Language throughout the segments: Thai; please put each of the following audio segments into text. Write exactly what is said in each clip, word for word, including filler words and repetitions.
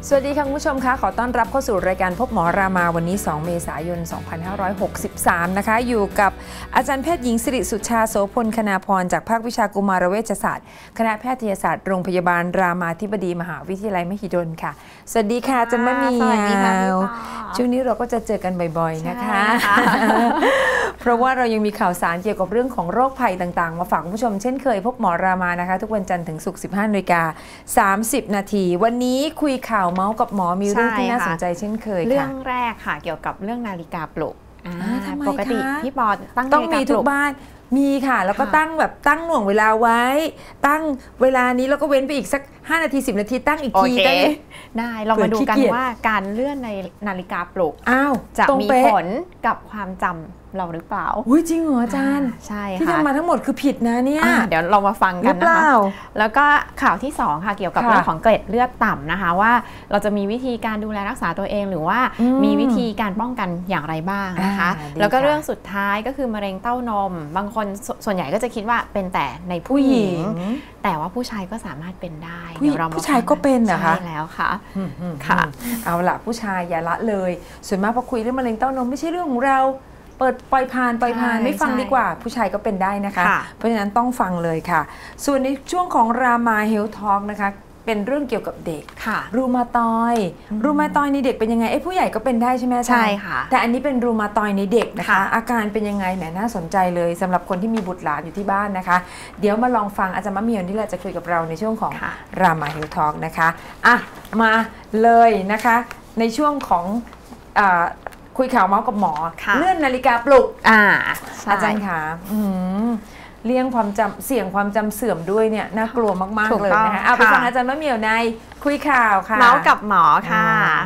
สวัสดีค่ะคุณผู้ชมคะขอต้อนรับเข้าสู่รายการพบหมอรามาวันนี้สองเมษายนสองพันห้าร้อยหกสิบสามนะคะอยู่กับอาจารย์แพทย์หญิงสิริสุชาโสพลคณาพรจากภาควิชากุมารเวชศาสตร์คณะแพทยศาสตร์โรงพยาบาลรามาธิบดีมหาวิทยาลัยมหิดลค่ะสวัสดีค่ะอาจารย์มะเมียวช่วงนี้เราก็จะเจอกันบ่อยๆนะคะเพราะว่าเรายังมีข่าวสารเกี่ยวกับเรื่องของโรคภัยต่างๆมาฝากคุณผู้ชมเช่นเคยพบหมอรามานะคะทุกวันจันทร์ถึงศุกร์ สิบห้านาฬิกาสามสิบนาทีวันนี้คุยข่าวเมาส์กับหมอมีเรื่องที่น่าสนใจเช่นเคยค่ะเรื่องแรกค่ะเกี่ยวกับเรื่องนาฬิกาปลุกปกติพี่ปอตั้งต้องมีทุกบ้านมีค่ะแล้วก็ตั้งแบบตั้งหน่วงเวลาไว้ตั้งเวลานี้แล้วก็เว้นไปอีกสักห้านาทีสิบนาทีตั้งอีกทีได้ได้เรามาดูกันว่าการเลื่อนในนาฬิกาปลุกอ้าวจะมีผลกับความจำเราหรือเปล่าอุ้ยจริงเหรออาจารย์ใช่ค่ะที่ทำมาทั้งหมดคือผิดนะเนี่ยเดี๋ยวเรามาฟังกันนะคะแล้วก็ข่าวที่สองค่ะเกี่ยวกับเรื่องของเกล็ดเลือดต่ำนะคะว่าเราจะมีวิธีการดูแลรักษาตัวเองหรือว่ามีวิธีการป้องกันอย่างไรบ้างนะคะแล้วก็เรื่องสุดท้ายก็คือมะเร็งเต้านมบางคนส่วนใหญ่ก็จะคิดว่าเป็นแต่ในผู้หญิงแต่ว่าผู้ชายก็สามารถเป็นได้เดี๋ยวเราผู้ชายก็เป็นนะคะใช่แล้วค่ะค่ะเอาล่ะผู้ชายอย่าละเลยส่วนมากพอคุยเรื่องมะเร็งเต้านมไม่ใช่เรื่องของเราเปิดปล่อยผ่านปล่อยผ่านไม่ฟังดีกว่าผู้ชายก็เป็นได้นะคะเพราะฉะนั้นต้องฟังเลยค่ะส่วนในช่วงของรามาเฮลท์ทอล์กนะคะเป็นเรื่องเกี่ยวกับเด็กรูมาตอยรูมาตอยในเด็กเป็นยังไงไอ้ผู้ใหญ่ก็เป็นได้ใช่ไหมใช่ค่ะแต่อันนี้เป็นรูมาตอยในเด็กนะคะอาการเป็นยังไงแหมน่าสนใจเลยสำหรับคนที่มีบุตรหลานอยู่ที่บ้านนะคะเดี๋ยวมาลองฟังอาจารย์มะเมียวนี่แหละจะคุยกับเราในช่วงของรามาเฮลท์ทอล์กนะคะอ่ะมาเลยนะคะในช่วงของคุยข่าวเมาส์กับหมอเลื่อนนาฬิกาปลุกอ่าอาจารย์คะเลี่ยงความจำเสี่ยงความจำเสื่อมด้วยเนี่ยน่ากลัวมากๆเลยนะคะเอาไปฟังอาจารย์มะเมียวในคุยข่าวค่ะเมาส์กับหมอค่ะ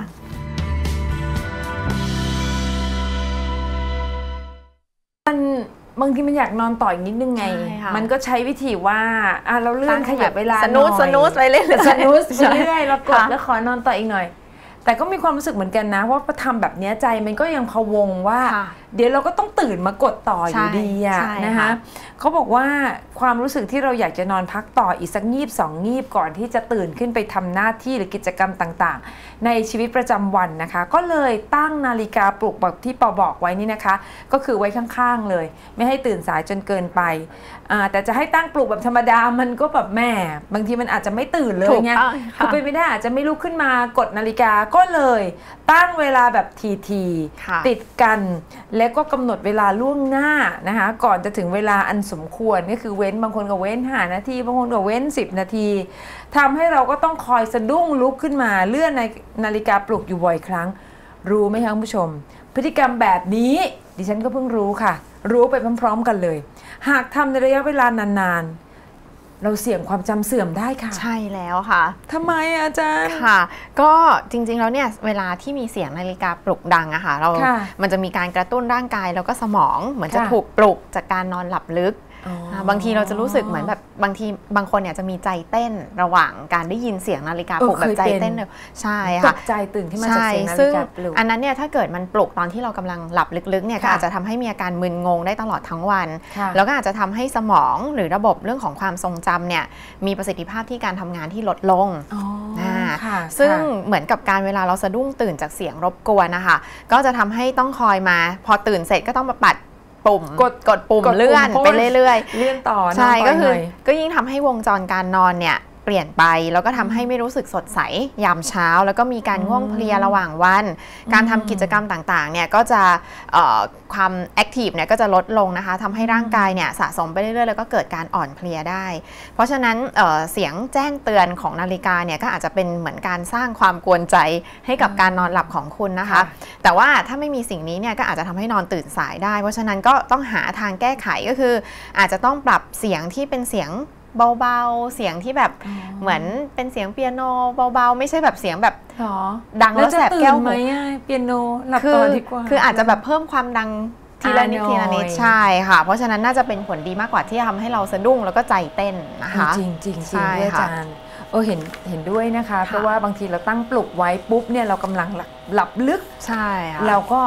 มันบางทีมันอยากนอนต่ออีกนิดนึงไงมันก็ใช้วิธีว่าอ่ะเราเลื่อนขยับเวลาสนุสสนุสไปเรื่อยสนุสไปเรื่อยเรากดแล้วขอนอนต่ออีกหน่อยแต่ก็มีความรู้สึกเหมือนกันนะว่าพอทำแบบนี้ใจมันก็ยังพะวงว่าเดี๋ยวเราก็ต้องตื่นมากดต่ออยู่ดีอะนะคะเขาบอกว่าความรู้สึกที่เราอยากจะนอนพักต่ออีกสักงีบสองงีบก่อนที่จะตื่นขึ้นไปทำหน้าที่หรือกิจกรรมต่างๆในชีวิตประจำวันนะคะก็เลยตั้งนาฬิกาปลุกแบบที่ปอบอกไว้นี่นะคะก็คือไว้ข้างๆเลยไม่ให้ตื่นสายจนเกินไปแต่จะให้ตั้งปลุกแบบธรรมดามันก็แบบแม่บางทีมันอาจจะไม่ตื่นเลยไงคือไปไม่ได้อาจจะไม่ลุกขึ้นมากดนาฬิกาก็เลยตั้งเวลาแบบทีๆติดกันแล้วก็กำหนดเวลาล่วงหน้านะคะก่อนจะถึงเวลาอันสมควรก็คือเว้นบางคนก็เว้นห้านาทีบางคนก็เว้นสิบนาทีทำให้เราก็ต้องคอยสะดุ้งลุกขึ้นมาเลื่อนในนาฬิกาปลุกอยู่บ่อยครั้งรู้ไหมคะคุณผู้ชมพฤติกรรมแบบนี้ดิฉันก็เพิ่งรู้ค่ะรู้ไปพร้อมๆกันเลยหากทำในระยะเวลานานๆเราเสี่ยงความจำเสื่อมได้ค่ะใช่แล้วค่ะทำไมอาจารย์ค่ะก็จริงๆแล้วเนี่ยเวลาที่มีเสียงนาฬิกาปลุกดังอะค่ะเรามันจะมีการกระตุ้นร่างกายแล้วก็สมองเหมือนจะถูกปลุกจากการนอนหลับลึกบางทีเราจะรู้สึกเหมือนแบบบางทีบางคนเนี่ยจะมีใจเต้นระหว่างการได้ยินเสียงนาฬิกาปลุกแบบใจเต้นใช่ค่ะตกใจตื่นขึ้นมาจากเสียงนาฬิกาปลุกอันนั้นเนี่ยถ้าเกิดมันปลุกตอนที่เรากำลังหลับลึกๆเนี่ยก็อาจจะทำให้มีอาการมึนงงได้ตลอดทั้งวันแล้วก็อาจจะทำให้สมองหรือระบบเรื่องของความทรงจำเนี่ยมีประสิทธิภาพที่การทำงานที่ลดลงซึ่งเหมือนกับการเวลาเราสะดุ้งตื่นจากเสียงรบกวนนะคะก็จะทำให้ต้องคอยมาพอตื่นเสร็จก็ต้องมาปัดปุ่มกดกดปุ่มเลื่อนไปเรื่อยๆเลื่อนต่อใช่ก็คือก็ยิ่งทำให้วงจรการนอนเนี่ยเปลี่ยนไปแล้วก็ทำให้ไม่รู้สึกสดใสยามเช้าแล้วก็มีการง่วงเพลียระหว่างวันการทำกิจกรรมต่างๆเนี่ยก็จะความแอคทีฟเนี่ยก็จะลดลงนะคะทำให้ร่างกายเนี่ยสะสมไปเรื่อยๆแล้วก็เกิดการอ่อนเพลียได้เพราะฉะนั้น เ, เสียงแจ้งเตือนของนาฬิกาเนี่ยก็อาจจะเป็นเหมือนการสร้างความกวนใจให้กับการนอนหลับของคุณนะคะแต่ว่าถ้าไม่มีสิ่งนี้เนี่ยก็อาจจะทำให้นอนตื่นสายได้เพราะฉะนั้นก็ต้องหาทางแก้ไขก็คืออาจจะต้องปรับเสียงที่เป็นเสียงเบาๆเสียงที่แบบเหมือนเป็นเสียงเปียโนเบาๆไม่ใช่แบบเสียงแบบดังแล้วแสบแก้วหูเปียโนหลับต่อดีกว่าคืออาจจะแบบเพิ่มความดังทีละนิดทีละนิดใช่ค่ะเพราะฉะนั้นน่าจะเป็นผลดีมากกว่าที่จะทำให้เราสะดุ้งแล้วก็ใจเต้นนะคะจริงจริงจริงด้วยอาจารย์เออเห็นเห็นด้วยนะคะเพราะว่าบางทีเราตั้งปลุกไว้ปุ๊บเนี่ยเรากำลังหลับหลับลึกใช่เราก็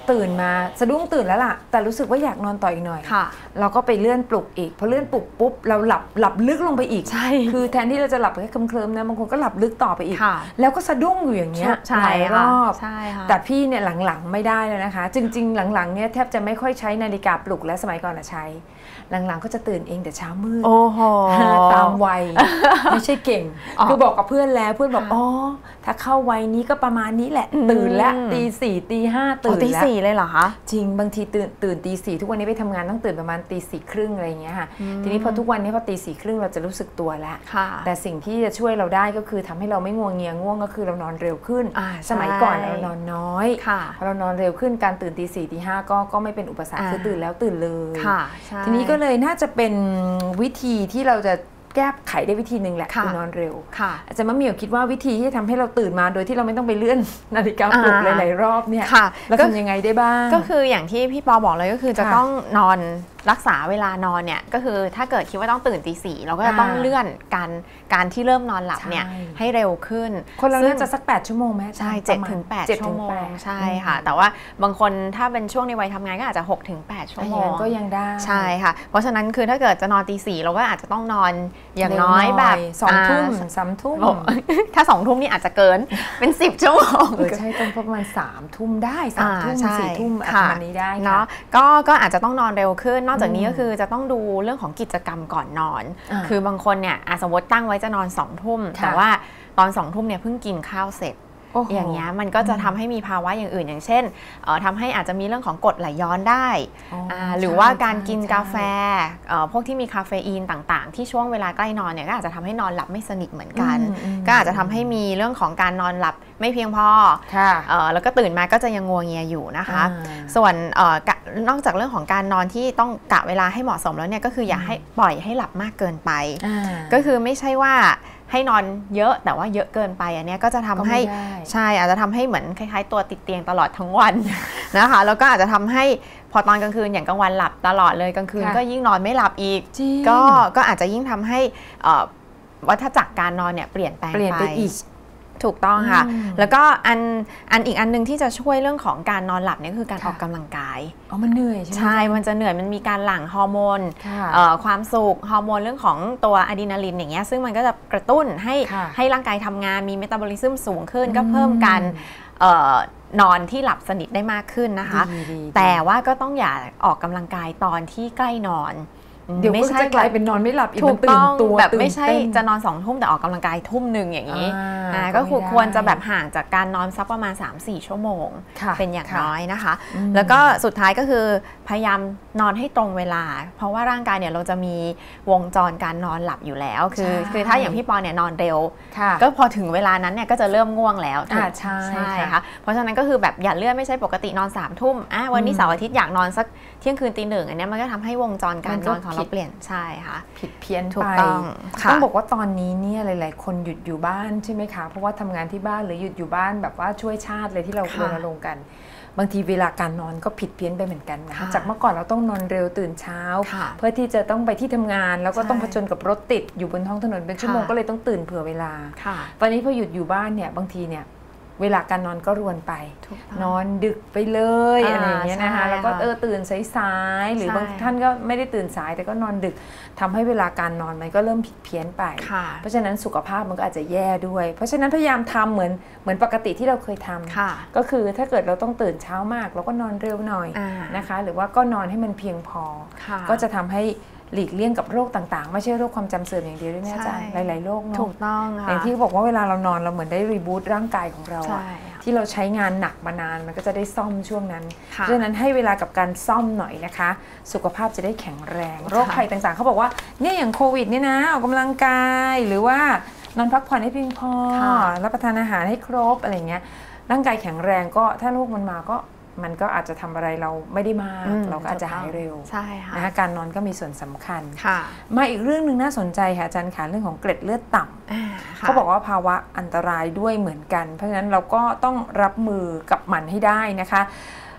ตื่นมาสะดุ้งตื่นแล้วล่ะแต่รู้สึกว่าอยากนอนต่ออีกหน่อยเราก็ไปเลื่อนปลุกอีกพอเลื่อนปลุกปุ๊บเราหลับหลับลึกลงไปอีกใช่คือแทนที่เราจะหลับแค่เคลิ้มๆนะบางคนก็หลับลึกต่อไปอีกแล้วก็สะดุ้งอยู่อย่างเงี้ยหลายรอบแต่พี่เนี่ยหลังๆไม่ได้แล้วนะคะจริงๆหลังๆเนี่ยแทบจะไม่ค่อยใช้นาฬิกาปลุกและสมัยก่อนอะใช้หลังๆก็จะตื่นเองแต่เช้ามืดโอ้โหตามวัยไม่ใช่เก่งคือบอกกับเพื่อนแล้วเพื่อนบอกอ๋อถ้าเข้าวัยนี้ก็ประมาณนี้แหละตื่นแล้วตีสี่ตีห้าตื่นแล้วตีสี่เลยเหรอคะจริงบางทีตื่นตื่นตีสี่ทุกวันนี้ไปทำงานต้องตื่นประมาณตีสี่ครึ่งอะไรอย่างเงี้ยค่ะทีนี้พอทุกวันนี้พอตีสี่ครึ่งเราจะรู้สึกตัวแล้วแต่สิ่งที่จะช่วยเราได้ก็คือทำให้เราไม่ง่วงเงียง่วงก็คือเรานอนเร็วขึ้นสมัยก่อนเรานอนน้อยพอเรานอนเร็วขึ้นการตื่นตีสี่ตีห้าก็ก็ไม่เป็นอุปสรรคคือตื่นแล้วตื่นเลยทีนี้ก็เลยน่าจะเป็นวิธีที่เราจะแก้ไขได้วิธีหนึ่งแหละคือนอนเร็วอาจารย์มะเหมี่ยวคิดว่าวิธีที่ทำให้เราตื่นมาโดยที่เราไม่ต้องไปเลื่อนนาฬิกาปลุกหลายๆรอบเนี่ยเราทำยังไงได้บ้างก็คืออย่างที่พี่ปอบอกเลยก็คือจะต้องนอนรักษาเวลานอนเนี่ยก็คือถ้าเกิดคิดว่าต้องตื่นตีสี่เราก็จะต้องเลื่อนการการที่เริ่มนอนหลับเนี่ยให้เร็วขึ้นคนเราน่าจะสักแปดชั่วโมงไหมใช่เจ็ดถึงแปดชั่วโมงใช่ค่ะแต่ว่าบางคนถ้าเป็นช่วงในวัยทำงานก็อาจจะหกถึงแปดชั่วโมงก็ยังได้ใช่ค่ะเพราะฉะนั้นคือถ้าเกิดจะนอนตีสี่เราก็อาจจะต้องนอนอย่างน้อยแบบสองทุ่มสามทุ่มถ้าสองทุ่มนี่อาจจะเกินเป็นสิบชั่วโมงเออใช่ต้องประมาณสามทุ่มได้สามทุ่มสี่ทุ่มประมาณนี้ได้เนาะก็ก็อาจจะต้องนอนเร็วขึ้นนอกจากนี้ก็คือจะต้องดูเรื่องของกิจกรรมก่อนนอนคือบางคนเนี่ยสมมติตั้งไว้จะนอนสองทุ่มแต่ว่าตอนสองทุ่มเนี่ยเพิ่งกินข้าวเสร็จอย่างเงี้ยมันก็จะทำให้มีภาวะอย่างอื่นอย่างเช่นทำให้อาจจะมีเรื่องของกรดไหลย้อนได้หรือว่าการกินกาแฟพวกที่มีคาเฟอีนต่างๆที่ช่วงเวลาใกล้นอนเนี่ยก็อาจจะทำให้นอนหลับไม่สนิทเหมือนกันก็อาจจะทำให้มีเรื่องของการนอนหลับไม่เพียงพอแล้วก็ตื่นมาก็จะยังงัวเงียอยู่นะคะส่วนนอกจากเรื่องของการนอนที่ต้องกะเวลาให้เหมาะสมแล้วเนี่ยก็คืออย่าให้ปล่อยให้หลับมากเกินไปก็คือไม่ใช่ว่าให้นอนเยอะแต่ว่าเยอะเกินไปอันนี้ก็จะทำให้ใช่อาจจะทำให้เหมือนคล้ายๆตัวติดเตียงตลอดทั้งวันนะคะแล้วก็อาจจะทำให้พอตอนกลางคืนอย่างกลางวันหลับตลอดเลยกลางคืนก็ยิ่งนอนไม่หลับอีกก็ก็อาจจะยิ่งทำให้วัฏจักรการนอนเนี่ยเปลี่ยนแปลงไปอีกถูกต้องค่ะแล้วก็อันอันอีกอันนึงที่จะช่วยเรื่องของการนอนหลับเนี่ยคือการออกกำลังกายอ๋อมันเหนื่อยใช่ไหมใช่มันจะเหนื่อยมันมีการหลั่งฮอร์โมนความสุขฮอร์โมนเรื่องของตัวอะดรีนาลินอย่างเงี้ยซึ่งมันก็จะกระตุ้นให้ให้ร่างกายทำงานมีเมตาบอลิซึมสูงขึ้นก็เพิ่มการนอนที่หลับสนิทได้มากขึ้นนะคะแต่ว่าก็ต้องอย่าออกกำลังกายตอนที่ใกล้นอนเดี๋ยวก็จะกลายเป็นนอนไม่หลับอีกมันตื่นตัวแบบไม่ใช่จะนอนสองทุ่มแต่ออกกำลังกายทุ่มหนึ่งอย่างนี้ก็ควรจะแบบห่างจากการนอนสักประมาณ สามถึงสี่ ชั่วโมงเป็นอย่างน้อยนะคะแล้วก็สุดท้ายก็คือพยายามนอนให้ตรงเวลาเพราะว่าร่างกายเนี่ยเราจะมีวงจรการนอนหลับอยู่แล้วคือคือถ้าอย่างพี่ปอเนี่ยนอนเร็วก็พอถึงเวลานั้นเนี่ยก็จะเริ่มง่วงแล้วใช่ใช่ค่ะเพราะฉะนั้นก็คือแบบอย่าเลื่อนไม่ใช่ปกตินอนสามทุ่มอ่ะวันนี้เสาร์อาทิตย์อยากนอนสักเที่ยงคืนตีหนึ่งอันนี้มันก็ทำให้วงจรการนอนของเราเปลี่ยนใช่ค่ะผิดเพี้ยนไปต้องต้องบอกว่าตอนนี้เนี่ยหลายๆคนหยุดอยู่บ้านใช่ไหมคะเพราะว่าทำงานที่บ้านหรือหยุดอยู่บ้านแบบว่าช่วยชาติเลยที่เรารณรงค์กันบางทีเวลาการนอนก็ผิดเพี้ยนไปเหมือนกันนะจากเมื่อก่อนเราต้องนอนเร็วตื่นเช้าเพื่อที่จะต้องไปที่ทำงานแล้วก็ต้องผจญกับรถติดอยู่บนท้องถนนเป็นชั่วโมงก็เลยต้องตื่นเผื่อเวลาตอนนี้พอหยุดอยู่บ้านเนี่ยบางทีเนี่ยเวลาการนอนก็รวนไปนอนดึกไปเลยอะไรอย่างเงี้ยนะคะแล้วก็เออตื่นสายๆหรือบางท่านก็ไม่ได้ตื่นสายแต่ก็นอนดึกทำให้เวลาการนอนมันก็เริ่มผิดเพี้ยนไปเพราะฉะนั้นสุขภาพมันก็อาจจะแย่ด้วยเพราะฉะนั้นพยายามทำเหมือนเหมือนปกติที่เราเคยทำก็คือถ้าเกิดเราต้องตื่นเช้ามากเราก็นอนเร็วหน่อยนะคะหรือว่าก็นอนให้มันเพียงพอก็จะทำให้หลีกเลี่ยงกับโรคต่างๆไม่ใช่โรคความจำเสื่อมอย่างเดียวด้วยนะอาจารย์หลายๆโรคเนาะถูกต้องค่ะอย่างที่บอกว่าเวลาเรานอนเราเหมือนได้รีบูตร่างกายของเราที่เราใช้งานหนักมานานมันก็จะได้ซ่อมช่วงนั้นเพราะฉะนั้นให้เวลากับการซ่อมหน่อยนะคะสุขภาพจะได้แข็งแรงโรคภัยต่างๆเขาบอกว่าเนี่ยอย่างโควิดนี่นะออกกำลังกายหรือว่านอนพักผ่อนให้เพียงพอรับประทานอาหารให้ครบอะไรเงี้ยร่างกายแข็งแรงก็ถ้าโรคมันมาก็มันก็อาจจะทำอะไรเราไม่ได้มากเราก็อาจจะหายเร็วนะคะการนอนก็มีส่วนสำคัญมาอีกเรื่องนึงน่าสนใจค่ะอาจารย์ค่ะเรื่องของเกล็ดเลือดต่ำเขาบอกว่าภาวะอันตรายด้วยเหมือนกันเพราะฉะนั้นเราก็ต้องรับมือกับมันให้ได้นะคะ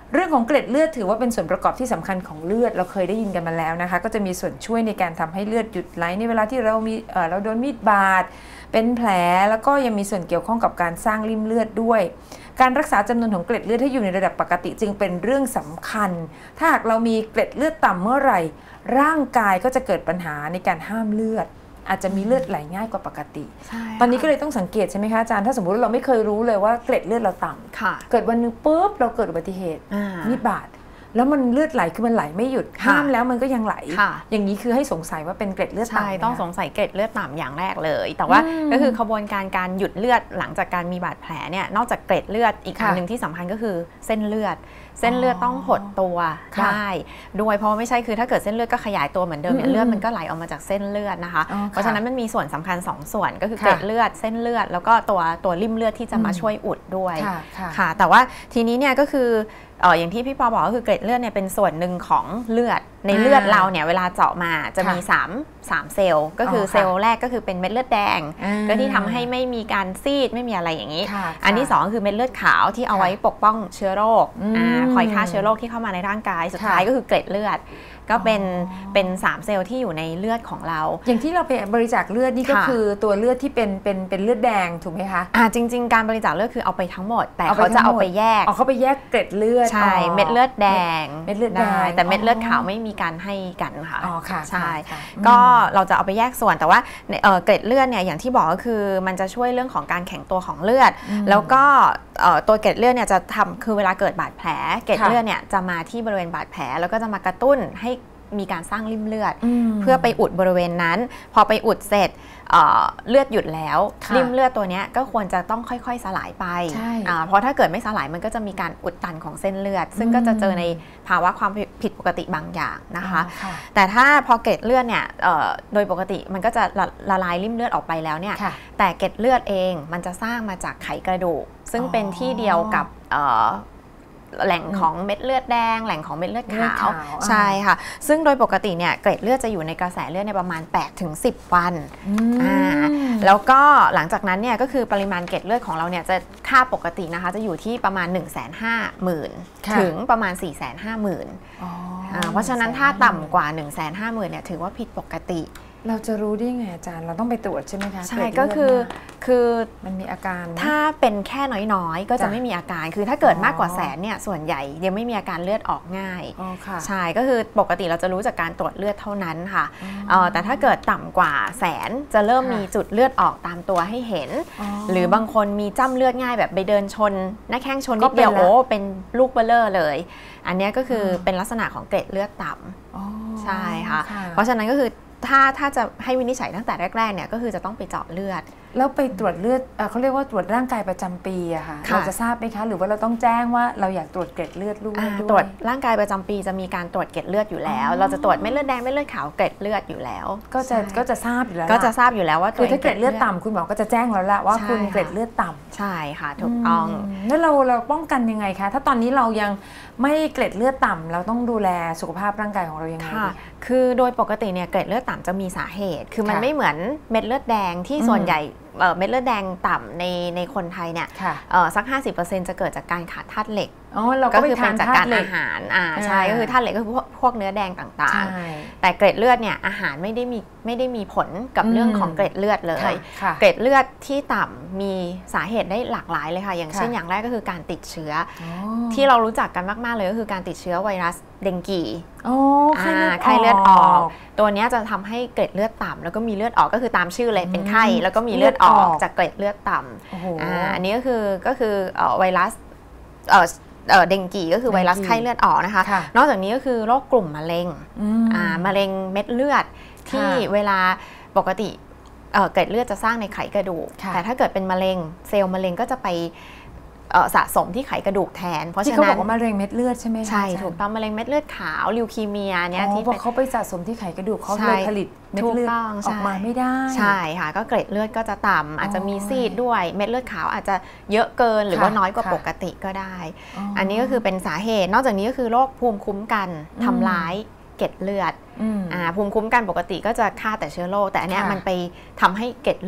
เรื่องของเกล็ดเลือดถือว่าเป็นส่วนประกอบที่สำคัญของเลือดเราเคยได้ยินกันมาแล้วนะคะก็จะมีส่วนช่วยในการทำให้เลือดหยุดไหลในเวลาที่เรามีเอ่อเราโดนมีดบาดเป็นแผลแล้วก็ยังมีส่วนเกี่ยวข้องกับการสร้างริ่มเลือดด้วยการรักษาจำนวนของเกล็ดเลือดให้อยู่ในระดับปกติจึงเป็นเรื่องสำคัญถ้าหากเรามีเกล็ดเลือดต่ำเมื่อไหร่ร่างกายก็จะเกิดปัญหาในการห้ามเลือดอาจจะมีเลือดไหลง่ายกว่าปกติตอนนี้ก็เลยต้องสังเกตใช่ไหมคะอาจารย์ถ้าสมมติว่าเราไม่เคยรู้เลยว่าเกล็ดเลือดเราต่ำเกิดวันนึงปุ๊บเราเกิดอุบัติเหตุมีดบาดแล้วมันเลือดไหลคือมันไหลไม่หยุดห้ามแล้วมันก็ยังไหลอย่างนี้คือให้สงสัยว่าเป็นเกล็ดเลือดต่ำใช่ต้องสงสัยเกล็ดเลือดต่ำอย่างแรกเลยแต่ว่าก็คือขบวนการการหยุดเลือดหลังจากการมีบาดแผลเนี่ยนอกจากเกล็ดเลือดอีกอันหนึ่งที่สำคัญก็คือเส้นเลือดเส้นเลือดต้องหดตัวได้ด้วยเพราะไม่ใช่คือถ้าเกิดเส้นเลือดก็ขยายตัวเหมือนเดิมเนี่ยเลือดมันก็ไหลออกมาจากเส้นเลือดนะคะเพราะฉะนั้นมันมีส่วนสำคัญสองส่วนก็คือเกล็ดเลือดเส้นเลือดแล้วก็ตัวตัวริ่มเลือดที่จะมาช่วยอุดด้วยค่ะแต่ว่าทีนี้เนี่ยก็คืออย่างที่พี่ปอบอกก็คือเกล็ดเลือดเนี่ยเป็นส่วนหนึ่งของเลือดในเลือดเราเนี่ยเวลาเจาะมาจะมี3 3เซลล์ก็คือเซลล์แรกก็คือเป็นเม็ดเลือดแดงก็ที่ทำให้ไม่มีการซีดไม่มีอะไรอย่างนี้อันที่สองคือเม็ดเลือดขาวที่เอาไว้ปกป้องเชื้อโรคคอยฆ่าเชื้อโรคที่เข้ามาในร่างกายสุดท้ายก็คือเกล็ดเลือดก็เป็นเป็นสามเซลล์ที่อยู่ในเลือดของเราอย่างที่เราไปบริจาคเลือดนี่ก็คือตัวเลือดที่เป็นเป็นเป็นเลือดแดงถูกไหมคะอ่าจริงๆการบริจาคเลือดคือเอาไปทั้งหมดแต่เขาจะเอาไปแยกเอาเขาไปแยกเกล็ดเลือดใช่เม็ดเลือดแดงเม็ดเลือดแดงแต่เม็ดเลือดขาวไม่มีการให้กันค่ะอ๋อค่ะใช่ก็เราจะเอาไปแยกส่วนแต่ว่าเกล็ดเลือดเนี่ยอย่างที่บอกก็คือมันจะช่วยเรื่องของการแข็งตัวของเลือดแล้วก็ตัวเกล็ดเลือดเนี่ยจะทำคือเวลาเกิดบาดแผลเกล็ดเลือดเนี่ยจะมาที่บริเวณบาดแผลแล้วก็จะมากระตุ้นให้มีการสร้างริ่มเลือดเพื่อไปอุดบริเวณนั้นพอไปอุดเสร็จ เ, เลือดหยุดแล้วริ่มเลือดตัวนี้ก็ควรจะต้องค่อยๆสลายไปเพราะถ้าเกิดไม่สลายมันก็จะมีการอุดตันของเส้นเลือดซึ่งก็จะเจอในภาวะความผิดปกติบางอย่างนะคะแต่ถ้าพอเกล็ดเลือดเนี่ยโดยปกติมันก็จะละละลายริ่มเลือดออกไปแล้วเนี่ยแต่เกล็ดเลือดเองมันจะสร้างมาจากไขกระดูกซึ่งเป็นที่เดียวกับแหล่งของเม็ดเลือดแดงแหล่งของเม็ดเลือดขาวใช่ค่ะซึ่งโดยปกติเนี่ยเกล็ดเลือดจะอยู่ในกระแสเลือดในประมาณ แปดถึงสิบ วันแล้วก็หลังจากนั้นเนี่ยก็คือปริมาณเกล็ดเลือดของเราเนี่ยจะค่าปกตินะคะจะอยู่ที่ประมาณ หนึ่งแสนห้าหมื่น ถึงประมาณ สี่แสนห้าหมื่น เพราะฉะนั้นถ้าต่ำกว่า หนึ่งแสนห้าหมื่น เนี่ยถือว่าผิดปกติเราจะรู้ได้ไงอาจารย์เราต้องไปตรวจใช่ไหมคะใช่ก็คือคือมันมีอาการถ้าเป็นแค่น้อยๆก็จะไม่มีอาการคือถ้าเกิดมากกว่าแสนเนี่ยส่วนใหญ่ยังไม่มีอาการเลือดออกง่ายใช่ก็คือปกติเราจะรู้จากการตรวจเลือดเท่านั้นค่ะแต่ถ้าเกิดต่ำกว่าแสนจะเริ่มมีจุดเลือดออกตามตัวให้เห็นหรือบางคนมีจ้ำเลือดง่ายแบบไปเดินชนหน้าแข้งชนนิดเดียวโอ้เป็นลูกเบลเลอร์เลยอันนี้ก็คือเป็นลักษณะของเกล็ดเลือดต่ำใช่ค่ะเพราะฉะนั้นก็คือถ้าถ้าจะให้วินิจฉัยตั้งแต่แรกๆเนี่ยก็คือจะต้องไปเจาะเลือดแล้วไปตรวจเลือดเขาเรียกว่าตรวจร่างกายประจำปีอะค่ะเราจะทราบไหมคะหรือว่าเราต้องแจ้งว่าเราอยากตรวจเกล็ดเลือดลูกตรวจร่างกายประจำปีจะมีการตรวจเกล็ดเลือดอยู่แล้วเราจะตรวจเม็ดเลือดแดงเม็ดเลือดขาวเกล็ดเลือดอยู่แล้วก็จะก็จะทราบอยู่แล้วก็จะทราบอยู่แล้วว่าคือถ้าเกล็ดเลือดต่ำคุณหมอก็จะแจ้งแล้วแหละว่าคุณเกล็ดเลือดต่ำใช่ค่ะถูกต้องแล้วเราเราป้องกันยังไงคะถ้าตอนนี้เรายังไม่เกล็ดเลือดต่ำเราต้องดูแลสุขภาพร่างกายของเรายังไงดีคือโดยปกติเนี่ยเกล็ดเลือดต่ำจะมีสาเหตุคือมันไม่เหมือนเม็ดเลือดแดงที่ส่วนใหญ่เม็ดเลือดแดงต่ำในในคนไทยเนี่ยสัก ห้าสิบเปอร์เซ็นต์ จะเกิดจากการขาดธาตุเหล็กก็คือเป็นจากการอาหารอ่าใช่ก็คือธาตุเหล็กก็คือพวกเนื้อแดงต่างๆแต่เกล็ดเลือดเนี่ยอาหารไม่ได้มีไม่ได้มีผลกับเรื่องของเกล็ดเลือดเลยเกล็ดเลือดที่ต่ำมีสาเหตุได้หลากหลายเลยค่ะอย่างเช่นอย่างแรกก็คือการติดเชื้อที่เรารู้จักกันมากๆเลยก็คือการติดเชื้อไวรัสเดงกีไข้เลือดออกตัวนี้จะทำให้เกล็ดเลือดต่ำแล้วก็มีเลือดออกก็คือตามชื่อเลยเป็นไข้แล้วก็มีเลือดออกจากเกล็ดเลือดต่ำอันนี้ก็คือก็คือไวรัสเดงกีก็คือไวรัสไข้เลือดออกนะคะนอกจากนี้ก็คือโรคกลุ่มมะเร็งมะเร็งเม็ดเลือดที่เวลาปกติเกล็ดเลือดจะสร้างในไขกระดูกแต่ถ้าเกิดเป็นมะเร็งเซลล์มะเร็งก็จะไปสะสมที่ไขกระดูกแทนเพราะฉะนั้นที่เขาบอกว่ามะเร็งเม็ดเลือดใช่ไหมใช่ถูกต้องมะเร็งเม็ดเลือดขาวลิวคีเมียเนี่ยที่เขาไปสะสมที่ไขกระดูกเขาเลยผลิตเม็ดเลือดออกมาไม่ได้ใช่ค่ะก็เกล็ดเลือดก็จะต่ำอาจจะมีซีดด้วยเม็ดเลือดขาวอาจจะเยอะเกินหรือว่าน้อยกว่าปกติก็ได้อันนี้ก็คือเป็นสาเหตุนอกจากนี้ก็คือโรคภูมิคุ้มกันทำร้ายเกล็ดเลือดภูมิคุ้มกันปกติก็จะฆ่าแต่เชื้อโรคแต่อันนี้มันไปทำให้เกล็ดเลือด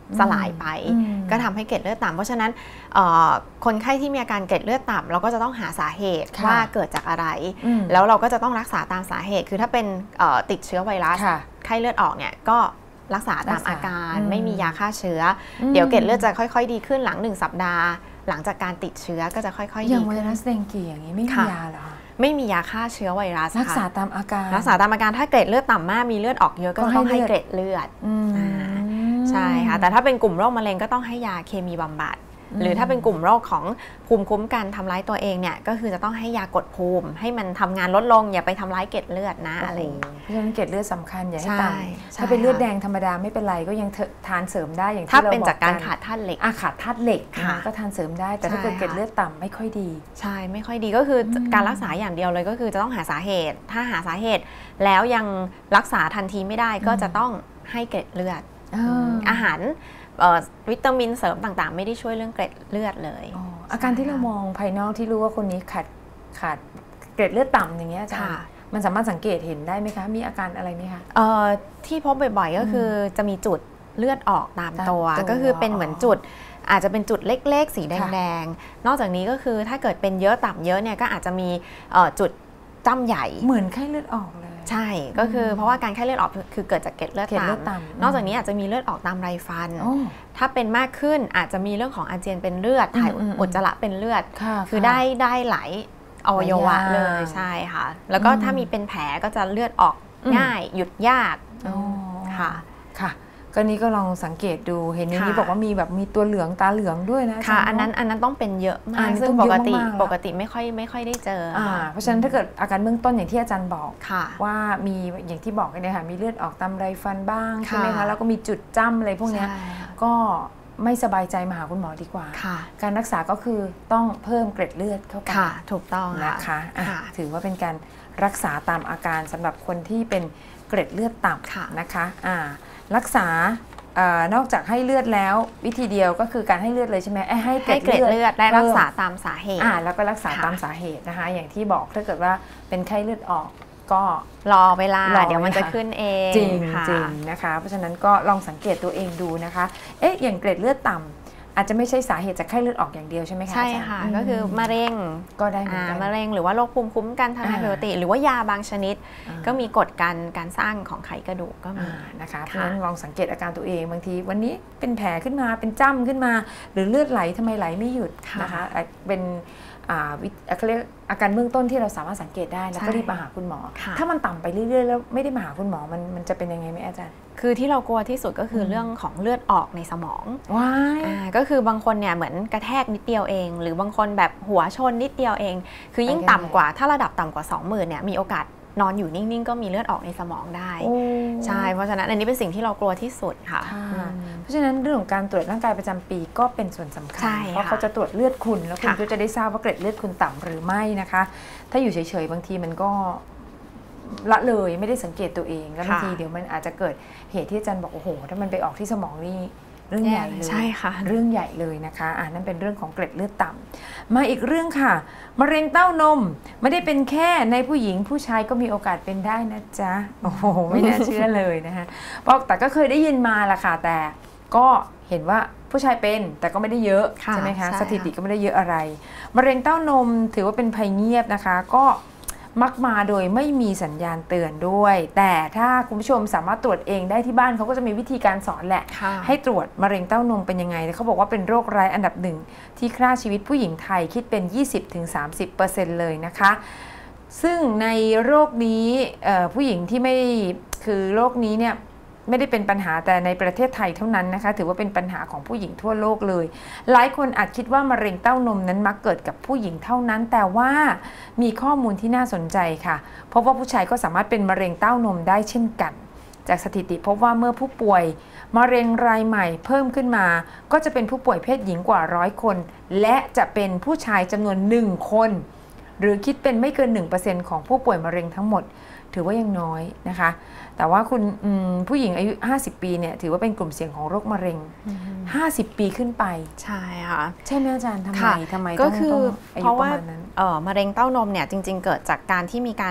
สลายไปก็ทำให้เกล็ดเลือดต่ำเพราะฉะนั้นคนไข้ที่มีอาการเกล็ดเลือดต่ำเราก็จะต้องหาสาเหตุว่าเกิดจากอะไรแล้วเราก็จะต้องรักษาตามสาเหตุคือถ้าเป็นติดเชื้อไวรัสไข้เลือดออกเนี่ยก็รักษาตามอาการไม่มียาฆ่าเชื้อเดี๋ยวเกล็ดเลือดจะค่อยๆดีขึ้นหลังหนึ่งสัปดาห์หลังจากการติดเชื้อก็จะค่อยๆดีอย่างไวรัสเดงกีอย่างนี้ไม่มียาเหรอไม่มียาฆ่าเชื้อไวรัสรักษาตามอาการรักษาตามอาการถ้าเกล็ดเลือดต่ำมากมีเลือดออกเยอะก็ต้องให้เกล็ดเลือดใช่ค่ะแต่ถ้าเป็นกลุ่มโรคมะเร็งก็ต้องให้ยาเคมีบำบัดหรือถ้าเป็นกลุ่มโรคของภูมิคุ้มกันทำร้ายตัวเองเนี่ยก็คือจะต้องให้ยากดภูมิให้มันทำงานลดลงอย่าไปทำร้ายเกล็ดเลือดนะอะไรเพราะฉะนั้นเกล็ดเลือดสำคัญอย่าให้ต่ำถ้าเป็นเลือดแดงธรรมดาไม่เป็นไรก็ยังทานเสริมได้อย่างที่เราบอกกันถ้าเป็นจากการขาดธาตุเหล็กขาดธาตุเหล็กก็ทานเสริมได้แต่ถ้าเกิดเกล็ดเลือดต่ำไม่ค่อยดีใช่ไม่ค่อยดีก็คือการรักษาอย่างเดียวเลยก็คือจะต้องหาสาเหตุถ้าหาสาเหตุแล้วยังรักษาทันทีไม่ได้ก็จะต้องให้เกล็ดเลือดอาหารวิตามินเสริมต่างๆไม่ได้ช่วยเรื่องเกล็ดเลือดเลยอาการที่เรามองภายนอกที่รู้ว่าคนนี้ขาดขาดเกล็ดเลือดต่ำอย่างเงี้ยอาจารย์มันสามารถสังเกตเห็นได้ไหมคะมีอาการอะไรไหมคะที่พบบ่อยๆก็คือจะมีจุดเลือดออกตามตัวก็คือเป็นเหมือนจุดอาจจะเป็นจุดเล็กๆสีแดงๆนอกจากนี้ก็คือถ้าเกิดเป็นเยอะต่ำเยอะเนี่ยก็อาจจะมีจุดจ้ำใหญ่เหมือนไข้เลือดออกเลยใช่ก็คือเพราะว่าการไข้เลือดออกคือเกิดจากเกล็ดเลือดต่ำนอกจากนี้อาจจะมีเลือดออกตามไรฟันถ้าเป็นมากขึ้นอาจจะมีเรื่องของอาเจียนเป็นเลือดถ่ายอุจจาระเป็นเลือดคือได้ได้หลายอวัยวะเลยใช่ค่ะแล้วก็ถ้ามีเป็นแผลก็จะเลือดออกง่ายหยุดยากค่ะค่ะก็นี้ก็ลองสังเกตดูเห็นในนี้บอกว่ามีแบบมีตัวเหลืองตาเหลืองด้วยนะค่ะอันนั้นอันนั้นต้องเป็นเยอะมากซึ่งปกติปกติไม่ค่อยไม่ค่อยได้เจอเพราะฉะนั้นถ้าเกิดอาการเบื้องต้นอย่างที่อาจารย์บอกว่ามีอย่างที่บอกกันเนี่ยค่ะมีเลือดออกตามไรฟันบ้างใช่ไหมคะแล้วก็มีจุดจ้ำอะไรพวกนี้ก็ไม่สบายใจมาหาคุณหมอดีกว่าการรักษาก็คือต้องเพิ่มเกล็ดเลือดเข้าไปถูกต้องนะคะถือว่าเป็นการรักษาตามอาการสำหรับคนที่เป็นเกล็ดเลือดต่ำนะคะรักษานอกจากให้เลือดแล้ววิธีเดียวก็คือการให้เลือดเลยใช่ไหมให้เกล็ดเลือดและรักษาตามสาเหตุแล้วก็รักษาตามสาเหตุนะคะอย่างที่บอกถ้าเกิดว่าเป็นไข้เลือดออกก็รอเวลาเดี๋ยวมันจะขึ้นเองจริงจริงนะคะเพราะฉะนั้นก็ลองสังเกตตัวเองดูนะคะเอ๊ะอย่างเกล็ดเลือดต่ำอาจจะไม่ใช่สาเหตุจากไข้เลือดออกอย่างเดียวใช่ไหมคะใช่ค่ะก็คือมะเร็งก็ได้เหมือนกันมะเร็งหรือว่าโรคภูมิคุ้มกันทางผิวปกติหรือว่ายาบางชนิดก็มีกฎการการสร้างของไขกระดูกก็มีนะคะเพราะฉะนั้นลองสังเกตอาการตัวเองบางทีวันนี้เป็นแผลขึ้นมาเป็นจ้ำขึ้นมาหรือเลือดไหลทำไมไหลไม่หยุดนะคะเป็นเขาเรียกอาการเบื้องต้นที่เราสามารถสังเกตได้แล้วก็รีบมาหาคุณหมอถ้ามันต่ำไปเรื่อยๆแล้วไม่ได้มาหาคุณหมอมันมันจะเป็นยังไงไหมอาจารย์คือที่เรากลัวที่สุดก็คือเรื่องของเลือดออกในสมองว้ายก็คือบางคนเนี่ยเหมือนกระแทกนิดเดียวเองหรือบางคนแบบหัวชนนิดเดียวเองคือยิ่งต่ำกว่าถ้าระดับต่ำกว่า สองหมื่น เนี่ยมีโอกาสนอนอยู่นิ่งๆก็มีเลือดออกในสมองได้ใช่เพราะฉะนั้นอันนี้เป็นสิ่งที่เรากลัวที่สุดค่ะเพราะฉะนั้นเรื่องของการตรวจร่างกายประจำปีก็เป็นส่วนสำคัญเพราะเขาจะตรวจเลือดคุณแล้วคุณก็จะได้ทราบว่าเกล็ดเลือดคุณต่ำหรือไม่นะคะถ้าอยู่เฉยๆบางทีมันก็ละเลยไม่ได้สังเกตตัวเองแล้วบางทีเดี๋ยวมันอาจจะเกิดเหตุที่อาจารย์บอกโอ้โหถ้ามันไปออกที่สมองนี่เรื่องใหญ่เลยใช่ค่ะเรื่องใหญ่เลยนะคะอ่านั่นเป็นเรื่องของเกล็ดเลือดต่ำมาอีกเรื่องค่ะมะเร็งเต้านมไม่ได้เป็นแค่ในผู้หญิงผู้ชายก็มีโอกาสเป็นได้นะจ๊ะโอ้โหไม่น่าเชื่อเลยนะคะบอกแต่ก็เคยได้ยินมาละค่ะแต่ก็เห็นว่าผู้ชายเป็นแต่ก็ไม่ได้เยอะใช่ไหมคะสถิติก็ไม่ได้เยอะอะไรมะเร็งเต้านมถือว่าเป็นภัยเงียบนะคะก็มักมาโดยไม่มีสัญญาณเตือนด้วยแต่ถ้าคุณผู้ชมสามารถตรวจเองได้ที่บ้านเขาก็จะมีวิธีการสอนแหละให้ตรวจมะเร็งเต้านมเป็นยังไงเขาบอกว่าเป็นโรคร้ายอันดับหนึ่งที่ฆ่าชีวิตผู้หญิงไทยคิดเป็น ยี่สิบถึงสามสิบเปอร์เซ็นต์ เลยนะคะซึ่งในโรคนี้ผู้หญิงที่ไม่คือโรคนี้เนี่ยไม่ได้เป็นปัญหาแต่ในประเทศไทยเท่านั้นนะคะถือว่าเป็นปัญหาของผู้หญิงทั่วโลกเลยหลายคนอาจคิดว่ามะเร็งเต้านมนั้นมักเกิดกับผู้หญิงเท่านั้นแต่ว่ามีข้อมูลที่น่าสนใจค่ะเพราะว่าผู้ชายก็สามารถเป็นมะเร็งเต้านมได้เช่นกันจากสถิติพบว่าเมื่อผู้ป่วยมะเร็งรายใหม่เพิ่มขึ้นมาก็จะเป็นผู้ป่วยเพศหญิงกว่าร้อยคนและจะเป็นผู้ชายจำนวนหนึ่งคนหรือคิดเป็นไม่เกิน หนึ่งเปอร์เซ็นต์ ของผู้ป่วยมะเร็งทั้งหมดถือว่ายังน้อยนะคะแต่ว่าคุณผู้หญิงอายุห้าสิบปีเนี่ยถือว่าเป็นกลุ่มเสี่ยงของโรคมะเร็งห้าสิบปีขึ้นไปใช่ค่ะใช่ไหมอาจารย์ทำไมทำไมก็คือเพราะว่ามะเร็งเต้านมเนี่ยจริงๆเกิดจากการที่มีการ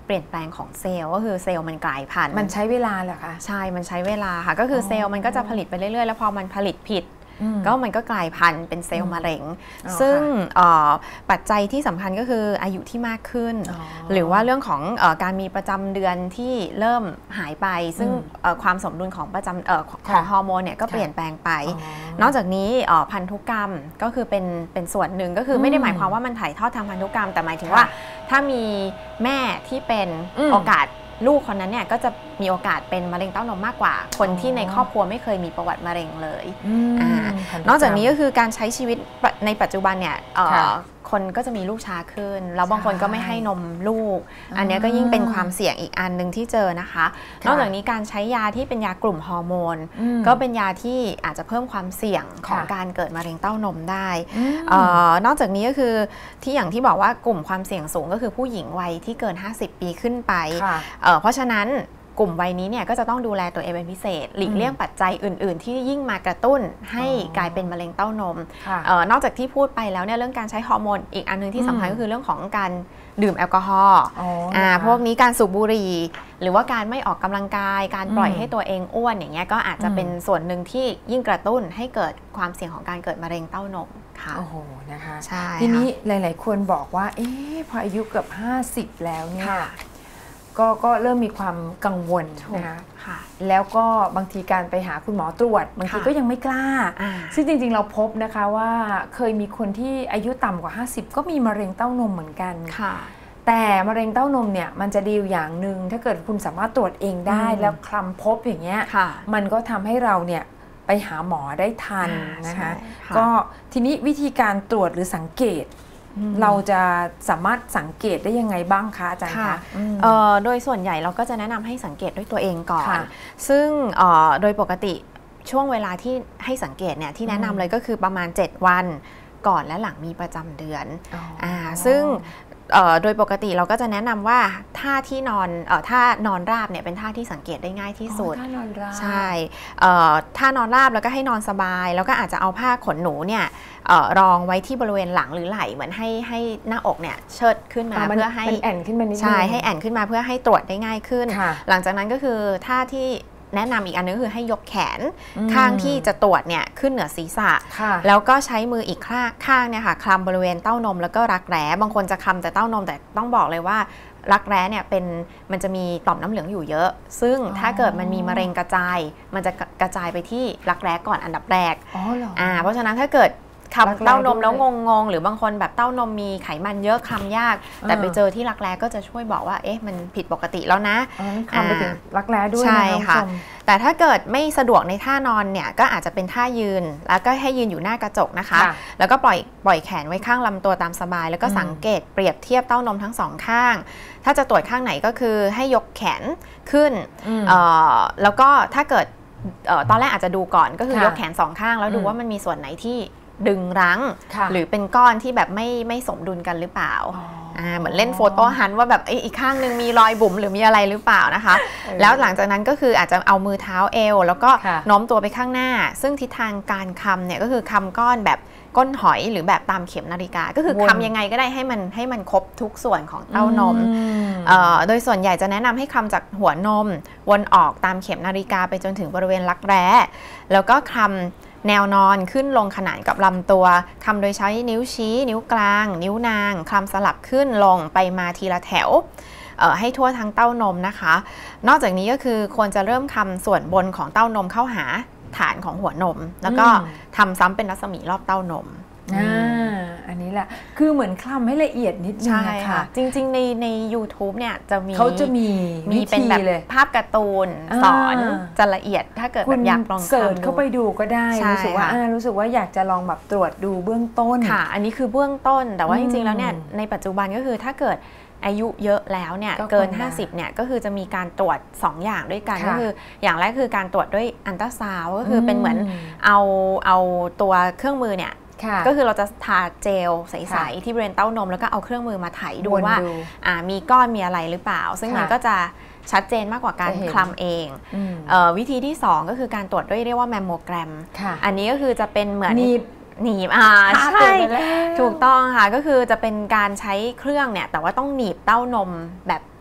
เปลี่ยนแปลงของเซลล์ก็คือเซลล์มันกลายพันธุ์มันใช้เวลาเหรอคะใช่มันใช้เวลาค่ะก็คือเซลล์มันก็จะผลิตไปเรื่อยๆแล้วพอมันผลิตผิดก็มันก็กลายพันธุ์เป็นเซลล์มะเร็งซึ่งปัจจัยที่สำคัญก็คืออายุที่มากขึ้นหรือว่าเรื่องของการมีประจำเดือนที่เริ่มหายไปซึ่งความสมดุลของประจำของฮอร์โมนเนี่ยก็เปลี่ยนแปลงไปนอกจากนี้พันธุกรรมก็คือเป็นเป็นส่วนหนึ่งก็คือไม่ได้หมายความว่ามันถ่ายทอดทางพันธุกรรมแต่หมายถึงว่าถ้ามีแม่ที่เป็นโอกาสลูกคนนั้นเนี่ยก็จะมีโอกาสเป็นมะเร็งเต้านมมากกว่าคนที่ในครอบครัวไม่เคยมีประวัติมะเร็งเลยนอกจากนี้ก็คือการใช้ชีวิตในปัจจุบันเนี่ยคนก็จะมีลูกช้าขึ้นแล้วบางคนก็ไม่ให้นมลูกอันนี้ก็ยิ่งเป็นความเสี่ยงอีกอันหนึ่งที่เจอนะคะนอกจากนี้การใช้ยาที่เป็นยากลุ่มฮอร์โมนก็เป็นยาที่อาจจะเพิ่มความเสี่ยงของการเกิดมะเร็งเต้านมได้นอกจากนี้ก็คือที่อย่างที่บอกว่ากลุ่มความเสี่ยงสูงก็คือผู้หญิงวัยที่เกินห้าสิบปีขึ้นไปเพราะฉะนั้นกลุ่มวัยนี้เนี่ยก็จะต้องดูแลตัวเองเป็นพิเศษหลีกเลี่ยงปัจจัยอื่นๆที่ยิ่งมากระตุ้นให้กลายเป็นมะเร็งเต้านมนอกจากที่พูดไปแล้วเนี่ยเรื่องการใช้ฮอร์โมนอีกอันนึงที่สำคัญก็คือเรื่องของการดื่มแอลกอฮอล์พวกนี้การสูบบุหรี่หรือว่าการไม่ออกกำลังกายการปล่อยให้ตัวเองอ้วนอย่างเงี้ยก็อาจจะเป็นส่วนหนึ่งที่ยิ่งกระตุ้นให้เกิดความเสี่ยงของการเกิดมะเร็งเต้านมค่ะโอ้โหนะคะทีนี้หลายๆคนบอกว่าเอ๊ะพออายุเกือบห้าสิบแล้วเนี่ยก็ก็เริ่มมีความกังวลนะคะแล้วก็บางทีการไปหาคุณหมอตรวจบางทีก็ยังไม่กล้าซึ่งจริงๆเราพบนะคะว่าเคยมีคนที่อายุต่ำกว่าห้าสิบก็มีมะเร็งเต้านมเหมือนกันแต่มะเร็งเต้านมเนี่ยมันจะดีอย่างหนึ่งถ้าเกิดคุณสามารถตรวจเองได้แล้วคลำพบอย่างเงี้ยมันก็ทำให้เราเนี่ยไปหาหมอได้ทันนะคะก็ทีนี้วิธีการตรวจหรือสังเกตเราจะสามารถสังเกตได้ยังไงบ้างคะอาจารย์คะโดยส่วนใหญ่เราก็จะแนะนำให้สังเกตด้วยตัวเองก่อนซึ่งโดยปกติช่วงเวลาที่ให้สังเกตเนี่ยที่แนะนำเลยก็คือประมาณเจ็ดวันก่อนและหลังมีประจำเดือนอ่าซึ่งโดยปกติเราก็จะแนะนำว่าท่าที่นอนท่านอนราบเนี่ยเป็นท่าที่สังเกตได้ง่ายที่สุดท่านอนราบใช่ท่านอนราบแล้วก็ให้นอนสบายแล้วก็อาจจะเอาผ้าขนหนูเนี่ยรองไว้ที่บริเวณหลังหรือไหล่เหมือนให้ให้หน้าอกเนี่ยเชิดขึ้นมาเพื่อให้แอนขึ้นมานิดนึงใช่ให้แอนขึ้นมาเพื่อให้ตรวจได้ง่ายขึ้นหลังจากนั้นก็คือท่าที่แนะนำอีกอันนึงคือให้ยกแขนข้างที่จะตรวจเนี่ยขึ้นเหนือศีรษะแล้วก็ใช้มืออีกข้างข้างเนี่ยค่ะคลำบริเวณเต้านมแล้วก็รักแร้บางคนจะคลำแต่เต้านมแต่ต้องบอกเลยว่ารักแร้เนี่ยเป็นมันจะมีต่อมน้ำเหลืองอยู่เยอะซึ่งถ้าเกิดมันมีมะเร็งกระจายมันจะกระจายไปที่รักแร้ก่อนอันดับแรกอ๋อเหรออ่าเพราะฉะนั้นถ้าเกิดคำเต้านมแล้วงงๆหรือบางคนแบบเต้านมมีไขมันเยอะคลำยากแต่ไปเจอที่รักแร้ก็จะช่วยบอกว่าเอ๊ะมันผิดปกติแล้วนะคลำไปถึงรักแร้ด้วยใช่ค่ะแต่ถ้าเกิดไม่สะดวกในท่านอนเนี่ยก็อาจจะเป็นท่ายืนแล้วก็ให้ยืนอยู่หน้ากระจกนะคะแล้วก็ปล่อยปล่อยแขนไว้ข้างลำตัวตามสบายแล้วก็สังเกตเปรียบเทียบเต้านมทั้งสองข้างถ้าจะตรวจข้างไหนก็คือให้ยกแขนขึ้นแล้วก็ถ้าเกิดตอนแรกอาจจะดูก่อนก็คือยกแขนสองข้างแล้วดูว่ามันมีส่วนไหนที่ดึงรั้งหรือเป็นก้อนที่แบบไม่ไม่สมดุลกันหรือเปล่าเหมือนเล่นโฟโต้ฮันว่าแบบอีกข้างนึงมีรอยบุ๋มหรือมีอะไรหรือเปล่านะคะแล้วหลังจากนั้นก็คืออาจจะเอามือเท้าเอวแล้วก็โน้มตัวไปข้างหน้าซึ่งทิศทางการคำเนี่ยก็คือคำก้อนแบบก้นหอยหรือแบบตามเข็มนาฬิกาก็คือคำยังไงก็ได้ให้มันให้มันครบทุกส่วนของเต้านมโดยส่วนใหญ่จะแนะนำให้คำจากหัวนมวนออกตามเข็มนาฬิกาไปจนถึงบริเวณรักแร้แล้วก็คำแนวนอนขึ้นลงขนานกับลำตัวคำโดยใช้นิ้วชี้นิ้วกลางนิ้วนางคำสลับขึ้นลงไปมาทีละแถวให้ทั่วทั้งเต้านมนะคะนอกจากนี้ก็คือควรจะเริ่มคำส่วนบนของเต้านมเข้าหาฐานของหัวนมแล้วก็ทำซ้ำเป็นรัศมีรอบเต้านมอ่าอันนี้แหละคือเหมือนคลำให้ละเอียดนิดนึงค่ะจริงๆในใน YouTube เนี่ยจะมีเขาจะมีมีเป็นแบบภาพการ์ตูนสอนจะละเอียดถ้าเกิดแบบอยากลองเสิร์ชเข้าไปดูก็ได้รู้สึกว่ารู้สึกว่าอยากจะลองแบบตรวจดูเบื้องต้นค่ะอันนี้คือเบื้องต้นแต่ว่าจริงๆแล้วเนี่ยในปัจจุบันก็คือถ้าเกิดอายุเยอะแล้วเนี่ยเกินห้าสิบเนี่ยก็คือจะมีการตรวจสองอย่างด้วยกันก็คืออย่างแรกคือการตรวจด้วยอัลตราซาวด์ก็คือเป็นเหมือนเอาเอาตัวเครื่องมือเนี่ยก็คือเราจะทาเจลใสๆที่บริเวณเต้านมแล้วก็เอาเครื่องมือมาไถดูว่ามีก้อนมีอะไรหรือเปล่าซึ่งมันก็จะชัดเจนมากกว่าการคลำเองวิธีที่สองก็คือการตรวจด้วยเรียกว่าแมมโมแกรมอันนี้ก็คือจะเป็นเหมือนหนีบอ่าใช่ถูกต้องค่ะก็คือจะเป็นการใช้เครื่องเนี่ยแต่ว่าต้องหนีบเต้านมแบบ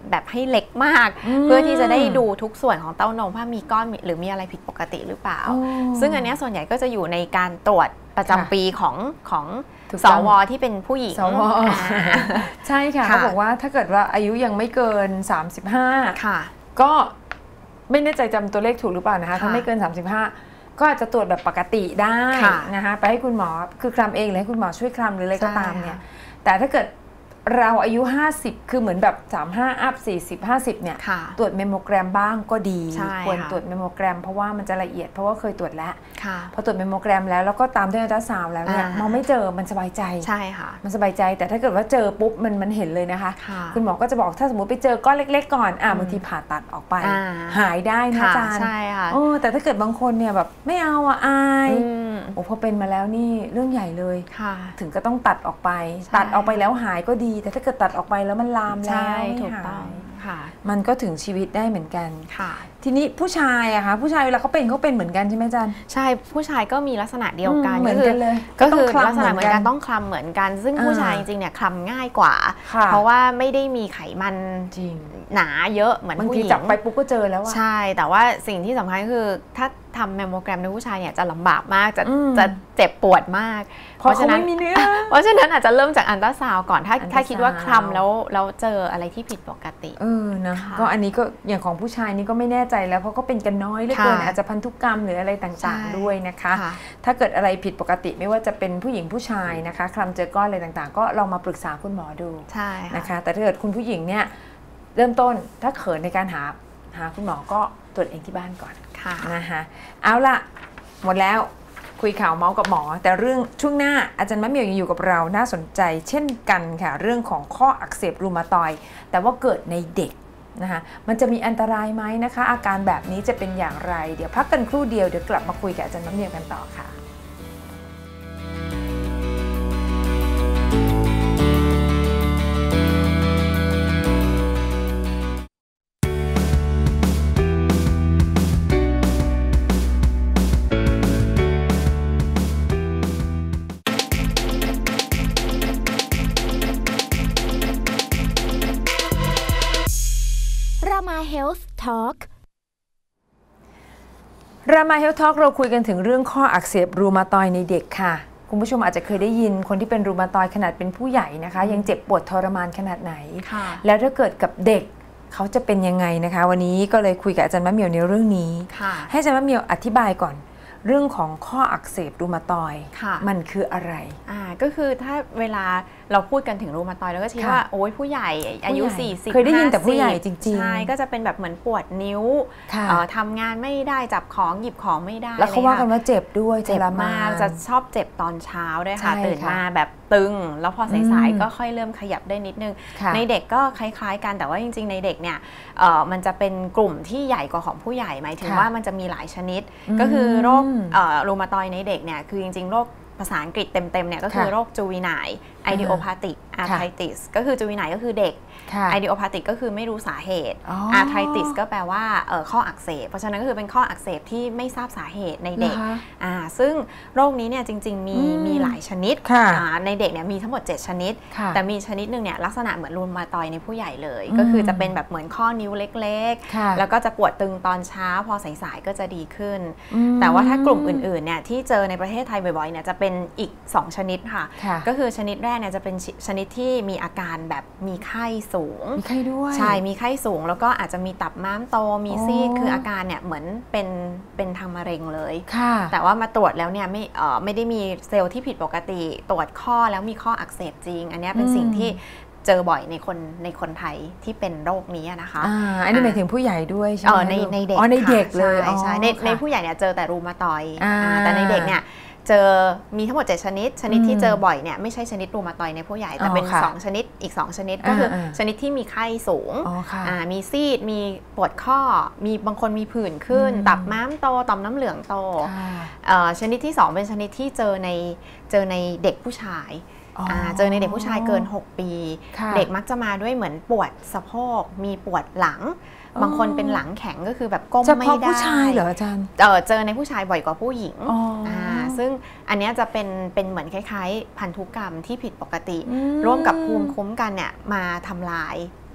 แบบให้เล็กมากเพื่อที่จะได้ดูทุกส่วนของเต้านมว่ามีก้อนหรือมีอะไรผิดปกติหรือเปล่าซึ่งอันนี้ส่วนใหญ่ก็จะอยู่ในการตรวจประจำปีของของสวที่เป็นผู้หญิงสว ใช่ค่ะเขาบอกว่าถ้าเกิดว่าอายุยังไม่เกินสามสิบห้าค่ะก็ไม่แน่ใจจำตัวเลขถูกหรือเปล่านะคะถ้าไม่เกินสามสิบห้าก็อาจจะตรวจแบบปกติได้นะคะไปให้คุณหมอคือคลำเองหรือให้คุณหมอช่วยคลำหรืออะไรก็ตามเนี่ยแต่ถ้าเกิดเราอายุห้าสิบคือเหมือนแบบสามสิบห้าอัพสี่สิบ ห้าสิบเนี่ยตรวจเมมโมแกรมบ้างก็ดีควรตรวจเมมโมแกรมเพราะว่ามันจะละเอียดเพราะว่าเคยตรวจแล้วพอตรวจเมมโมแกรมแล้วแล้วก็ตามด้วยอัลตราซาวด์แล้วเนี่ยมองไม่เจอมันสบายใจใช่ค่ะมันสบายใจแต่ถ้าเกิดว่าเจอปุ๊บมันมันเห็นเลยนะคะคุณหมอก็จะบอกถ้าสมมติไปเจอก้อนเล็กๆก่อนอ่ะบางทีผ่าตัดออกไปหายได้นะอาจารย์ใช่ค่ะแต่ถ้าเกิดบางคนเนี่ยแบบไม่เอาอ่ะอายโอ้พอเป็นมาแล้วนี่เรื่องใหญ่เลยถึงก็ต้องตัดออกไปตัดออกไปแล้วหายก็ดีแต่ถ้าเกิดตัดออกไปแล้วมันลามแล้วไม่หายมันก็ถึงชีวิตได้เหมือนกันทีนี้ผู้ชายอะคะผู้ชายเวลาเขาเป็นเขาเป็นเหมือนกันใช่ไหมจันใช่ผู้ชายก็มีลักษณะเดียวกันเหมือนกันเลยก็คือลักษณะเหมือนกันต้องคลำเหมือนกันซึ่งผู้ชายจริงๆเนี่ยคลำง่ายกว่าเพราะว่าไม่ได้มีไขมันจริงหนาเยอะเหมือนผู้หญิงจับไปปุ๊บก็เจอแล้วใช่แต่ว่าสิ่งที่สำคัญคือถ้าทำแมมโมแกรมในผู้ชายเนี่ยจะลำบากมากจะจะเจ็บปวดมากเพราะฉะนั้นไม่มีเนื้อเพราะฉะนั้นอาจจะเริ่มจากอัลตราซาวด์ก่อนถ้าถ้าคิดว่าคลำแล้วแล้วเจออะไรที่ผิดปกติเออนะก็อันนี้ก็อย่างของผู้ชายนี่ก็ไม่แน่ใจแล้วเพราะก็เป็นกันน้อยเหลือเกินอาจจะพันธุกรรมหรืออะไรต่างๆด้วยนะคะถ้าเกิดอะไรผิดปกติไม่ว่าจะเป็นผู้หญิงผู้ชายนะคะคลำเจอก้อนอะไรต่างๆก็ลองมาปรึกษาคุณหมอดูนะคะแต่ถ้าเกิดคุณผู้หญิงเนี่ยเริ่มต้นถ้าเขินในการหาหาคุณหมอก็ตรวจเองที่บ้านก่อนนะคะเอาล่ะหมดแล้วคุยข่าวเมาส์กับหมอแต่เรื่องช่วงหน้าอาจารย์มะเหมี่ยวยังอยู่กับเราน่าสนใจเช่นกันค่ะเรื่องของข้ออักเสบรูมาตอยด์แต่ว่าเกิดในเด็กนะคะมันจะมีอันตรายไหมนะคะอาการแบบนี้จะเป็นอย่างไรเดี๋ยวพักกันครู่เดียวเดี๋ยวกลับมาคุยกับอาจารย์มะเหมี่ยวกันต่อค่ะ Health Talk รามา Health Talk เราคุยกันถึงเรื่องข้ออักเสบรูมาตอยด์ในเด็กค่ะคุณผู้ชมอาจจะเคยได้ยินคนที่เป็นรูมาตอยด์ขนาดเป็นผู้ใหญ่นะคะยังเจ็บปวดทรมานขนาดไหนแล้วถ้าเกิดกับเด็กเขาจะเป็นยังไงนะคะวันนี้ก็เลยคุยกับอาจารย์มะเหมี่ยวในเรื่องนี้ให้อาจารย์มะเหมี่ยวอธิบายก่อนเรื่องของข้ออักเสบรูมาตอยด์มันคืออะไรอ่าก็คือถ้าเวลาเราพูดกันถึงรูมาตอยด์แล้วก็คิดว่าโอ้ยผู้ใหญ่อายุสี่สิบเคยได้ยินแต่ผู้ใหญ่จริงๆใช่ก็จะเป็นแบบเหมือนปวดนิ้วทำงานไม่ได้จับของหยิบของไม่ได้แล้วเขาว่ากันว่าเจ็บด้วยเจ็บมากจะชอบเจ็บตอนเช้าด้วยค่ะตื่นมาแบบตึงแล้วพอสายๆก็ค่อยเริ่มขยับได้นิดนึงในเด็กก็คล้ายๆกันแต่ว่าจริงๆในเด็กเนี่ยมันจะเป็นกลุ่มที่ใหญ่กว่าของผู้ใหญ่หมายถึงว่ามันจะมีหลายชนิดก็คือโรครูมาตอยด์ในเด็กเนี่ยคือจริงๆโรคภาษาอังกฤษเต็มๆเนี่ยก็คือโรคจูวีไนล์ไอดิโอพาติกอาร์ไทติสก็คือจูวีไนล์ก็คือเด็กไอดิโอพาติกก็คือไม่รู้สาเหตุอาร์ไทติสก็แปลว่าข้ออักเสบเพราะฉะนั้นก็คือเป็นข้ออักเสบที่ไม่ทราบสาเหตุในเด็กอ่าซึ่งโรคนี้เนี่ยจริงๆมีมีหลายชนิดในเด็กเนี่ยมีทั้งหมดเจ็ดชนิดแต่มีชนิดหนึ่งเนี่ยลักษณะเหมือนรูมาตอยด์ในผู้ใหญ่เลยก็คือจะเป็นแบบเหมือนข้อนิ้วเล็กๆแล้วก็จะปวดตึงตอนเช้าพอสายๆก็จะดีขึ้นแต่ว่าถ้ากลุ่มอื่นๆเนี่ยที่เจอในประเทศไทยบ่อยๆเนี่ยจะเป็นอีกสองชนิดค่ะก็คือชนิดแรกเนี่ยจะเป็นชนิดที่มีอาการแบบมีไข้สูงมีไข้ด้วยใช่มีไข้สูงแล้วก็อาจจะมีตับม้ามโตมีซีดคืออาการเนี่ยเหมือนเป็นเป็นทางมะเร็งเลยแต่ว่ามาตรวจแล้วเนี่ยไม่เอ่อไม่ได้มีเซลล์ที่ผิดปกติตรวจข้อแล้วมีข้ออักเสบจริงอันนี้เป็นสิ่งที่เจอบ่อยในคนในคนไทยที่เป็นโรคนี้นะคะอ่าอันนี้หมายถึงผู้ใหญ่ด้วยใช่ไหมในในเด็กอ๋อในเด็กเลยใช่ในในผู้ใหญ่เนี่ยเจอแต่รูมาตอยด์แต่ในเด็กเนี่ยเจอมีทั้งหมดเจ็ดชนิดชนิดที่เจอบ่อยเนี่ยไม่ใช่ชนิดรูมาตอยด์ในผู้ใหญ่แต่เป็นสองชนิดอีกสองชนิดก็คือชนิดที่มีไข้สูงมีซีดมีปวดข้อมีบางคนมีผื่นขึ้นตับม้ามโตต่อมน้ำเหลืองโตชนิดที่สองเป็นชนิดที่เจอในเจอในเด็กผู้ชายเจอในเด็กผู้ชายเกินหกปีเด็กมักจะมาด้วยเหมือนปวดสะโพกมีปวดหลังบางคนเป็นหลังแข็งก็คือแบบก้มไม่ได้เฉพาะผู้ชายเหรออาจารย์เออเจอในผู้ชายบ่อยกว่าผู้หญิงอ่าซึ่งอันนี้จะเป็นเป็นเหมือนคล้ายๆพันธุกรรมที่ผิดปกติร่วมกับภูมิคุ้มกันเนี่ยมาทำลาย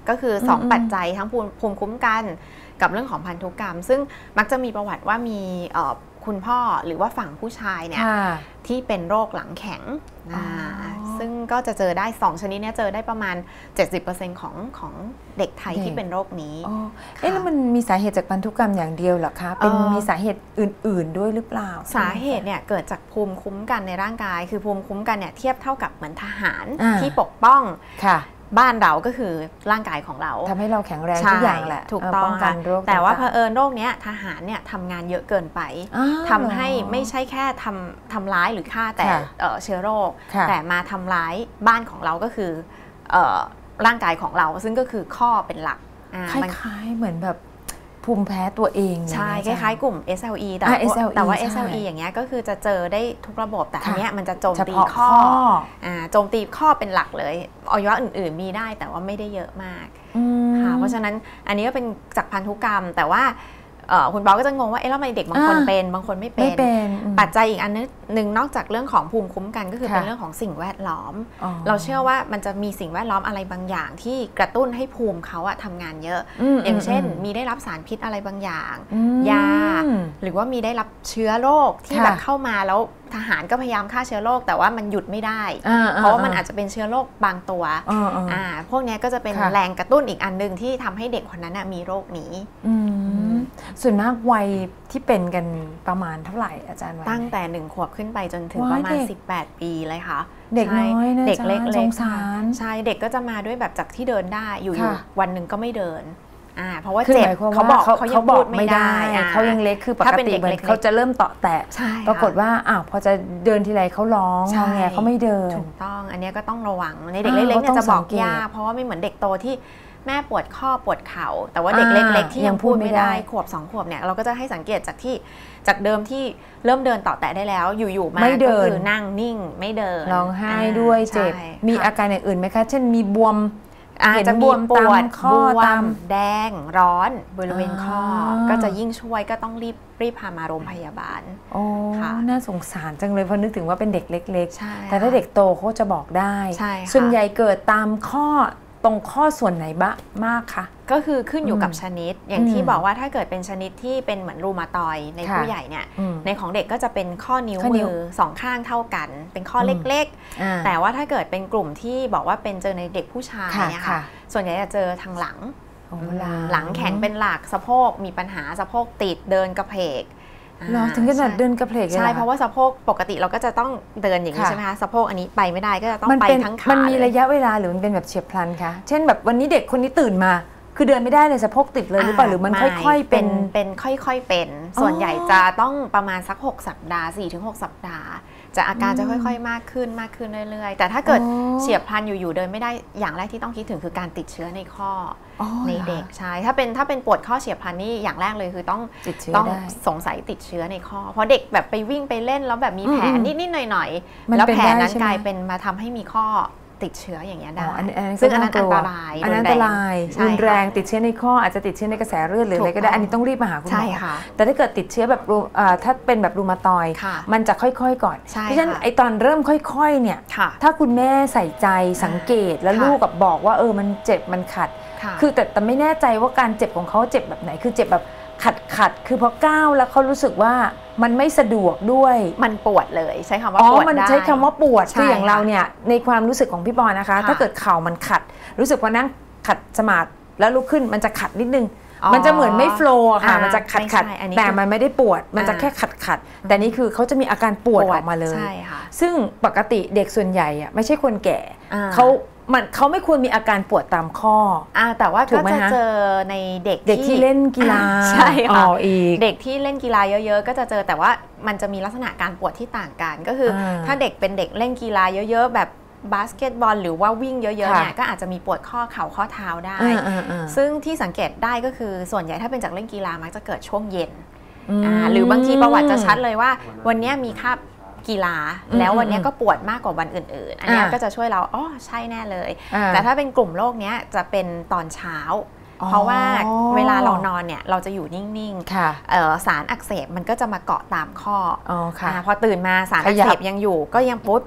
ก็คือสองปัจจัยทั้งภูมิคุ้มกันกับเรื่องของพันธุกรรมซึ่งมักจะมีประวัติว่ามีคุณพ่อหรือว่าฝั่งผู้ชายเนี่ยที่เป็นโรคหลังแข็งซึ่งก็จะเจอได้สองชนิดนี้เจอได้ประมาณ เจ็ดสิบเปอร์เซ็นต์ ของของเด็กไทยที่เป็นโรคนี้เอ๊ะแล้วมันมีสาเหตุจากพันธุกรรมอย่างเดียวเหรอคะเป็นมีสาเหตุอื่นๆด้วยหรือเปล่าสาเหตุเนี่ยเกิดจากภูมิคุ้มกันในร่างกายคือภูมิคุ้มกันเนี่ยเทียบเท่ากับเหมือนทหารที่ปกป้องบ้านเราก็คือร่างกายของเราทำให้เราแข็งแรงทุกอย่างแหละถูกต้องกันแต่ว่าเผอิญโรคนี้ทหารเนี่ยทำงานเยอะเกินไปทำให้ไม่ใช่แค่ทำทำร้ายหรือฆ่าแต่เชื้อโรคแต่มาทำร้ายบ้านของเราก็คือร่างกายของเราซึ่งก็คือข้อเป็นหลักคล้ายๆเหมือนแบบภูมิแพ้ตัวเองใช่คล้ายๆกลุ่ม เอส แอล อี แต่แต่ว่า เอส แอล อี อย่างเงี้ยก็คือจะเจอได้ทุกระบบแต่อันเนี้ยมันจะโจมตีข้อโจมตีข้อเป็นหลักเลยอวัยวะอื่นๆมีได้แต่ว่าไม่ได้เยอะมากค่ะเพราะฉะนั้นอันนี้ก็เป็นจากพันธุกรรมแต่ว่าคุณป๊อกก็จะงงว่าเอ๊ะแล้วทำไมเด็กบางคนเป็นบางคนไม่เป็นปัจจัยอีกอันนึงนอกจากเรื่องของภูมิคุ้มกันก็คือเป็นเรื่องของสิ่งแวดล้อมเราเชื่อว่ามันจะมีสิ่งแวดล้อมอะไรบางอย่างที่กระตุ้นให้ภูมิเขาอะทำงานเยอะอย่างเช่นมีได้รับสารพิษอะไรบางอย่างยาหรือว่ามีได้รับเชื้อโรคที่แบบเข้ามาแล้วทหารก็พยายามฆ่าเชื้อโรคแต่ว่ามันหยุดไม่ได้เพราะว่ามันอาจจะเป็นเชื้อโรคบางตัวพวกนี้ก็จะเป็นแรงกระตุ้นอีกอันนึงที่ทำให้เด็กคนนั้นมีโรคนี้ส่วนมากวัยที่เป็นกันประมาณเท่าไหร่อาจารย์ตั้งแต่หนึ่งขวบขึ้นไปจนถึงประมาณสิบแปดปีเลยค่ะเด็กน้อยนะเด็กเล็กสงสารใช่เด็กก็จะมาด้วยแบบจากที่เดินได้อยู่ๆวันหนึ่งก็ไม่เดินอ่าเพราะว่าเจ็บเขาบอกเขายังพูดไม่ได้เขายังเล็กคือปกติเหมือนเขาจะเริ่มเตาะแตะปรากฏว่าอ้าวพอจะเดินทีไรเขาร้องงอแงเขาไม่เดินถูกต้องอันนี้ก็ต้องระวังในเด็กเล็กๆเนี่ยจะบอกยากเพราะว่าไม่เหมือนเด็กโตที่แม่ปวดข้อปวดเข่าแต่ว่าเด็กเล็กๆที่ยังพูดไม่ได้ขวบสองขวบเนี่ยเราก็จะให้สังเกตจากที่จากเดิมที่เริ่มเดินต่อแตะได้แล้วอยู่ๆมาก็คือนั่งนิ่งไม่เดินร้องไห้ด้วยเจ็บมีอาการอย่างอื่นไหมคะเช่นมีบวมอาจจะบวมปวดข้อตามแดงร้อนบริเวณข้อก็จะยิ่งช่วยก็ต้องรีบรีบพามาโรงพยาบาลโอ้น่าสงสารจังเลยเพราะนึกถึงว่าเป็นเด็กเล็กๆแต่ถ้าเด็กโตเขาจะบอกได้ส่วนใหญ่เกิดตามข้อตรงข้อส่วนไหนบ้างมากคะก็คือขึ้นอยู่กับชนิดอย่างที่บอกว่าถ้าเกิดเป็นชนิดที่เป็นเหมือนรูมาตอยในผู้ใหญ่เนี่ยในของเด็กก็จะเป็นข้อนิ้วมือสองข้างเท่ากันเป็นข้อเล็กๆแต่ว่าถ้าเกิดเป็นกลุ่มที่บอกว่าเป็นเจอในเด็กผู้ชายเนี่ยค่ะส่วนใหญ่จะเจอทางหลังหลังแข็งเป็นหลักสะโพกมีปัญหาสะโพกติดเดินกระเพกเหรอถึงขนาดเดินกระเพกใช่เพราะว่าสะโพกปกติเราก็จะต้องเดินอย่างนี้ใช่ไหมคะสะโพกอันนี้ไปไม่ได้ก็จะต้องไปทั้งขามันมีระยะเวลาหรือมันเป็นแบบเฉียบพลันคะเช่นแบบวันนี้เด็กคนนี้ตื่นมาคือเดินไม่ได้เลยสะโพกติดเลยหรือเปล่าหรือมันค่อยๆเป็นเป็นค่อยๆเป็นส่วนใหญ่จะต้องประมาณสักหกสัปดาห์ สี่ถึงหก สัปดาห์จะอาการจะค่อยๆมากขึ้นมากขึ้นเรื่อยๆแต่ถ้าเกิดเฉียบพลันอยู่ๆเดินไม่ได้อย่างแรกที่ต้องคิดถึงคือการติดเชื้อในข้อในเด็กใช่ถ้าเป็นถ้าเป็นปวดข้อเฉียบพลันนี่อย่างแรกเลยคือต้องต้องสงสัยติดเชื้อในข้อเพราะเด็กแบบไปวิ่งไปเล่นแล้วแบบมีแผลนิดๆหน่อยๆแล้วแผลนั้นกลายเป็นมาทำให้มีข้อติดเชื้ออย่างเงี้ยได้ซึ่งอันนั้นอันตรายอันนั้นอันตรายรุนแรงติดเชื้อในข้ออาจจะติดเชื้อในกระแสเลือดหรืออะไรก็ได้อันนี้ต้องรีบมาหาคุณหมอแต่ถ้าเกิดติดเชื้อแบบถ้าเป็นแบบรูมาตอยมันจะค่อยๆก่อนเพราะฉะนั้นไอตอนเริ่มค่อยๆเนี่ยถ้าคุณแม่ใส่ใจสังเกตแล้วลูกกับบอกว่าเออมันเจ็บมันขัดคือแต่แต่ไม่แน่ใจว่าการเจ็บของเขาเจ็บแบบไหนคือเจ็บแบบขัดขัดคือพอก้าวแล้วเขารู้สึกว่ามันไม่สะดวกด้วยมันปวดเลยใช้คำว่าปวดได้อ๋อมันใช้คำว่าปวดคืออย่างเราเนี่ยในความรู้สึกของพี่ปอนะคะถ้าเกิดเข่ามันขัดรู้สึกว่านั่งขัดสมาธิแล้วลุกขึ้นมันจะขัดนิดนึงมันจะเหมือนไม่โฟล์ค่ะมันจะขัดขัดแต่มันไม่ได้ปวดมันจะแค่ขัดขัดแต่นี่คือเขาจะมีอาการปวดออกมาเลยซึ่งปกติเด็กส่วนใหญ่อะไม่ใช่คนแก่เขามันเขาไม่ควรมีอาการปวดตามข้ออ่าแต่ว่าก็จะเจอในเด็กเด็กที่เล่นกีฬาใช่ค่ะเด็กที่เล่นกีฬาเยอะๆก็จะเจอแต่ว่ามันจะมีลักษณะการปวดที่ต่างกันก็คือถ้าเด็กเป็นเด็กเล่นกีฬาเยอะๆแบบบาสเกตบอลหรือว่าวิ่งเยอะๆเนี่ยก็อาจจะมีปวดข้อเข่าข้อเท้าได้ซึ่งที่สังเกตได้ก็คือส่วนใหญ่ถ้าเป็นจากเล่นกีฬามักจะเกิดช่วงเย็นหรือบางทีประวัติจะชัดเลยว่าวันนี้มีคาบกีฬาแล้ววันนี้ก็ปวดมากกว่าวันอื่นๆอันนี้ก็จะช่วยเราอ๋อใช่แน่เลยแต่ถ้าเป็นกลุ่มโรคนี้จะเป็นตอนเช้าเพราะว่าเวลาเรานอนเนี่ยเราจะอยู่นิ่งๆสารอักเสบมันก็จะมาเกาะตามข้อพอตื่นมาสารอักเสบยังอยู่ก็ยังปวดปวด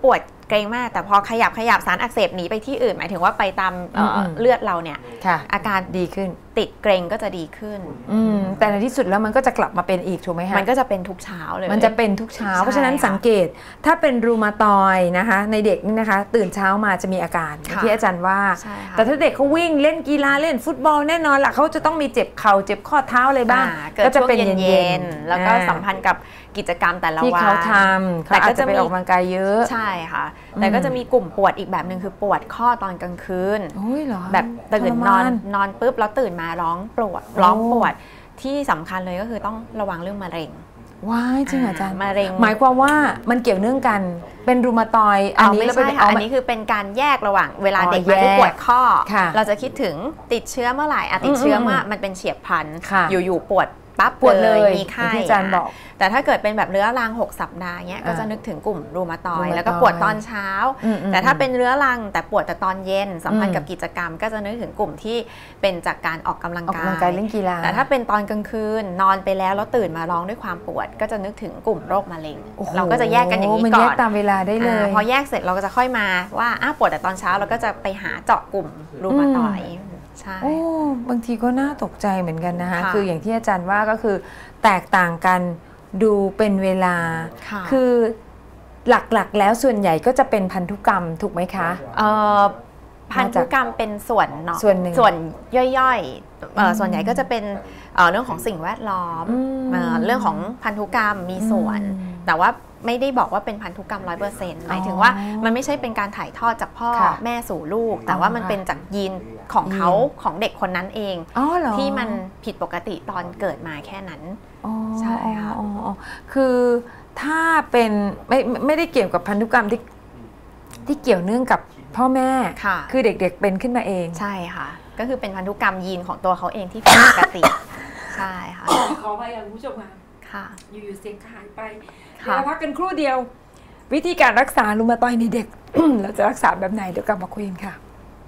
เกร็งมากแต่พอขยับขยับสารอักเสบหนีไปที่อื่นหมายถึงว่าไปตามเอ่อเลือดเราเนี่ยอาการดีขึ้นติดเกร็งก็จะดีขึ้นแต่ในที่สุดแล้วมันก็จะกลับมาเป็นอีกถูกไหมคะมันก็จะเป็นทุกเช้าเลยมันจะเป็นทุกเช้าเพราะฉะนั้นสังเกตถ้าเป็นรูมาตอยนะคะในเด็กนี่นะคะตื่นเช้ามาจะมีอาการที่อาจารย์ว่าแต่ถ้าเด็กเขาวิ่งเล่นกีฬาเล่นฟุตบอลแน่นอนล่ะเขาจะต้องมีเจ็บเข่าเจ็บข้อเท้าอะไรบ้างก็จะเป็นเย็นๆแล้วก็สัมพันธ์กับกิจกรรมแต่ละวันที่เขาทำแต่ก็จะไปออกกำลังกายเยอะใช่ค่ะแต่ก็จะมีกลุ่มปวดอีกแบบหนึ่งคือปวดข้อตอนกลางคืนแบบตื่นนอนนอนปุ๊บแล้วตื่นมาร้องปวดร้องปวดที่สำคัญเลยก็คือต้องระวังเรื่องมะเร็งว้ายจริงอาจารย์มะเร็งหมายความว่ามันเกี่ยวเนื่องกันเป็นรูมาตอยอันนี้ไม่ใช่ค่ะอันนี้คือเป็นการแยกระหว่างเวลาเด็กมาที่ปวดข้อเราจะคิดถึงติดเชื้อเมื่อไหร่ติดเชื้อเมื่อมันเป็นเฉียบพลันอยู่ๆปวดปั๊บปวดเลยมีไข้ที่อาจารย์บอกแต่ถ้าเกิดเป็นแบบเรื้อรังหกสัปดาห์เงี้ยก็จะนึกถึงกลุ่มรูมาตอยแล้วก็ปวดตอนเช้าแต่ถ้าเป็นเรื้อรังแต่ปวดแต่ตอนเย็นสัมพันธ์กับกิจกรรมก็จะนึกถึงกลุ่มที่เป็นจากการออกกำลังกายเล่นกีฬาแต่ถ้าเป็นตอนกลางคืนนอนไปแล้วแล้วตื่นมาร้องด้วยความปวดก็จะนึกถึงกลุ่มโรคมะเร็งเราก็จะแยกกันอย่างนี้ก่อนแยกตามเวลาได้เลยพอแยกเสร็จเราก็จะค่อยมาว่าปวดแต่ตอนเช้าเราก็จะไปหาเจาะกลุ่มรูมาตอยใช่โอ้บางทีก็น่าตกใจเหมือนกันนะคะคืออย่างที่อาจารย์ว่าก็คือแตกต่างกันดูเป็นเวลาคือหลักๆแล้วส่วนใหญ่ก็จะเป็นพันธุกรรมถูกไหมคะพันธุกรรมเป็นส่วนเนาะส่วนหนึ่งส่วนย่อยๆส่วนใหญ่ก็จะเป็นเรื่องของสิ่งแวดล้อมเรื่องของพันธุกรรมมีส่วนแต่ว่าไม่ได้บอกว่าเป็นพันธุกรรม ร้อยเปอร์เซ็นต์ หมายถึงว่ามันไม่ใช่เป็นการถ่ายทอดจากพ่อแม่สู่ลูกแต่ว่ามันเป็นจากยีนของเขาของเด็กคนนั้นเองที่มันผิดปกติตอนเกิดมาแค่นั้นใช่ค่ะคือถ้าเป็นไม่ไม่ได้เกี่ยวกับพันธุกรรมที่ที่เกี่ยวเนื่องกับพ่อแม่คือเด็กๆเป็นขึ้นมาเองใช่ค่ะก็คือเป็นพันธุกรรมยีนของตัวเขาเองที่ผิดปกติใช่ค่ะขอไปยังผู้ชมค่ะอยู่ๆเสียงหายไปเดี๋ยวพักกันครู่เดียววิธีการรักษารูมาตอยในเด็ก เราจะรักษาแบบไหนเดี๋ยวกลับมาคุยกันค่ะ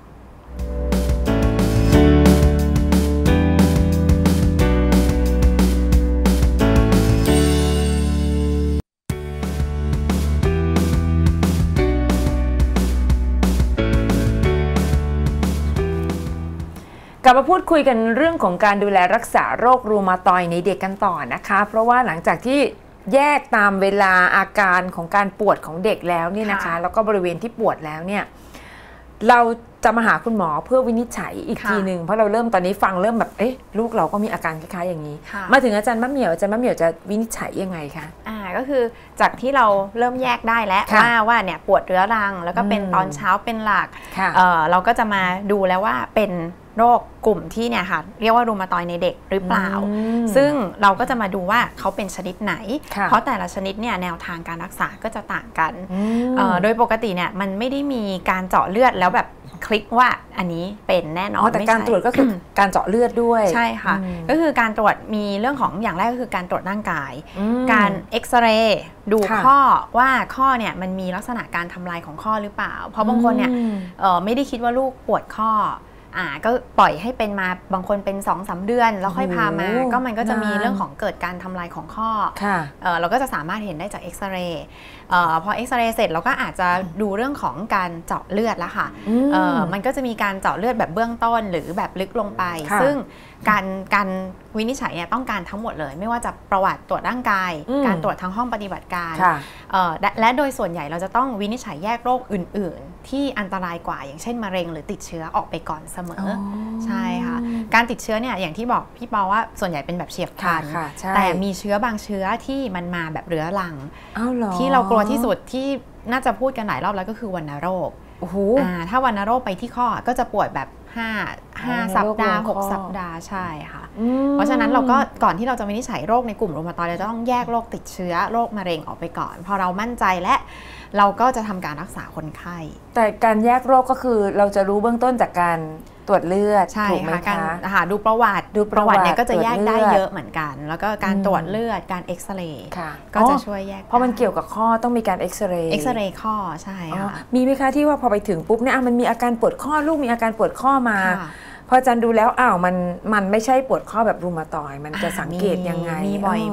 กลับมาพูดคุยกันเรื่องของการดูแลรักษาโรครูมาตอยในเด็กกันต่อนะคะเพราะว่าหลังจากที่แยกตามเวลาอาการของการปวดของเด็กแล้วเนี่ยนะคะแล้วก็บริเวณที่ปวดแล้วเนี่ยเราจะมาหาคุณหมอเพื่อวินิจฉัยอีกทีหนึ่งเพราะเราเริ่มตอนนี้ฟังเริ่มแบบเอ๊ะลูกเราก็มีอาการคล้ายๆอย่างนี้มาถึงอาจารย์มะเหมี่ยวอาจารย์มะเหมี่ยวจะวินิจฉัยยังไงคะอ่าก็คือจากที่เราเริ่มแยกได้แล้วว่าว่าเนี่ยปวดเรื้อรังแล้วก็เป็นตอนเช้าเป็นหลักเออเราก็จะมาดูแล้วว่าเป็นโรคกลุ่มที่เนี่ยค่ะเรียกว่ารูมาตอยในเด็กหรือเปล่าซึ่งเราก็จะมาดูว่าเขาเป็นชนิดไหนเพราะแต่ละชนิดเนี่ยแนวทางการรักษาก็จะต่างกันโดยปกติเนี่ยมันไม่ได้มีการเจาะเลือดแล้วแบบคลิกว่าอันนี้เป็นแน่นอนแต่การตรวจก็คือการเจาะเลือดด้วยใช่ค่ะก็คือการตรวจมีเรื่องของอย่างแรกก็คือการตรวจร่างกายการเอ็กซเรย์ดูข้อว่าข้อเนี่ยมันมีลักษณะการทำลายของข้อหรือเปล่าเพราะบางคนเนี่ยไม่ได้คิดว่าลูกปวดข้ออ่าก็ปล่อยให้เป็นมาบางคนเป็น สองสาม เดือนแล้วค่อยพามาก็มันก็จะมีเรื่องของเกิดการทำลายของข้อเราก็จะสามารถเห็นได้จากเอ็กซเรย์พอเอ็กซเรย์เสร็จเราก็อาจจะดูเรื่องของการเจาะเลือดแล้วค่ะมันก็จะมีการเจาะเลือดแบบเบื้องต้นหรือแบบลึกลงไปซึ่งการการวินิจฉัยเนี่ยต้องการทั้งหมดเลยไม่ว่าจะประวัติตรวจร่างกายการตรวจทั้งห้องปฏิบัติการและโดยส่วนใหญ่เราจะต้องวินิจฉัยแยกโรคอื่นๆที่อันตรายกว่าอย่างเช่นมะเร็งหรือติดเชื้อออกไปก่อนเสมอใช่ค่ะการติดเชื้อเนี่ยอย่างที่บอกพี่ปอว่าส่วนใหญ่เป็นแบบเฉียบพลันแต่มีเชื้อบางเชื้อที่มันมาแบบเรื้อรังที่เรากลัวที่สุดที่น่าจะพูดกันหลายรอบแล้วก็คือวัณโรคถ้าวัณโรคไปที่ข้อก็จะปวดแบบห้า ห้าสัปดาห์หกสัปดาห์ใช่ค่ะเพราะฉะนั้นเราก็ก่อนที่เราจะวินิจฉัยโรคในกลุ่มรูมาตอยเราจะต้องแยกโรคติดเชื้อโรคมะเร็งออกไปก่อนพอเรามั่นใจและเราก็จะทำการรักษาคนไข้แต่การแยกโรคก็คือเราจะรู้เบื้องต้นจากการตรวจเลือดใช่ค่ะการหาดูประวัติดูประวัติเนี่ยก็จะแยกได้เยอะเหมือนกันแล้วก็การตรวจเลือดการเอ็กซเรย์ก็จะช่วยแยกเพราะมันเกี่ยวกับข้อต้องมีการเอ็กซเรย์เอ็กซเรย์ข้อใช่ค่ะมีไหมคะที่ว่าพอไปถึงปุ๊บเนี่ยมันมีอาการปวดข้อลูกมีอาการปวดข้อมาพออาจารย์ดูแล้วอ้าวมันมันไม่ใช่ปวดข้อแบบรูมาตอยมันจะสังเกตยังไงมีบ่อยมาก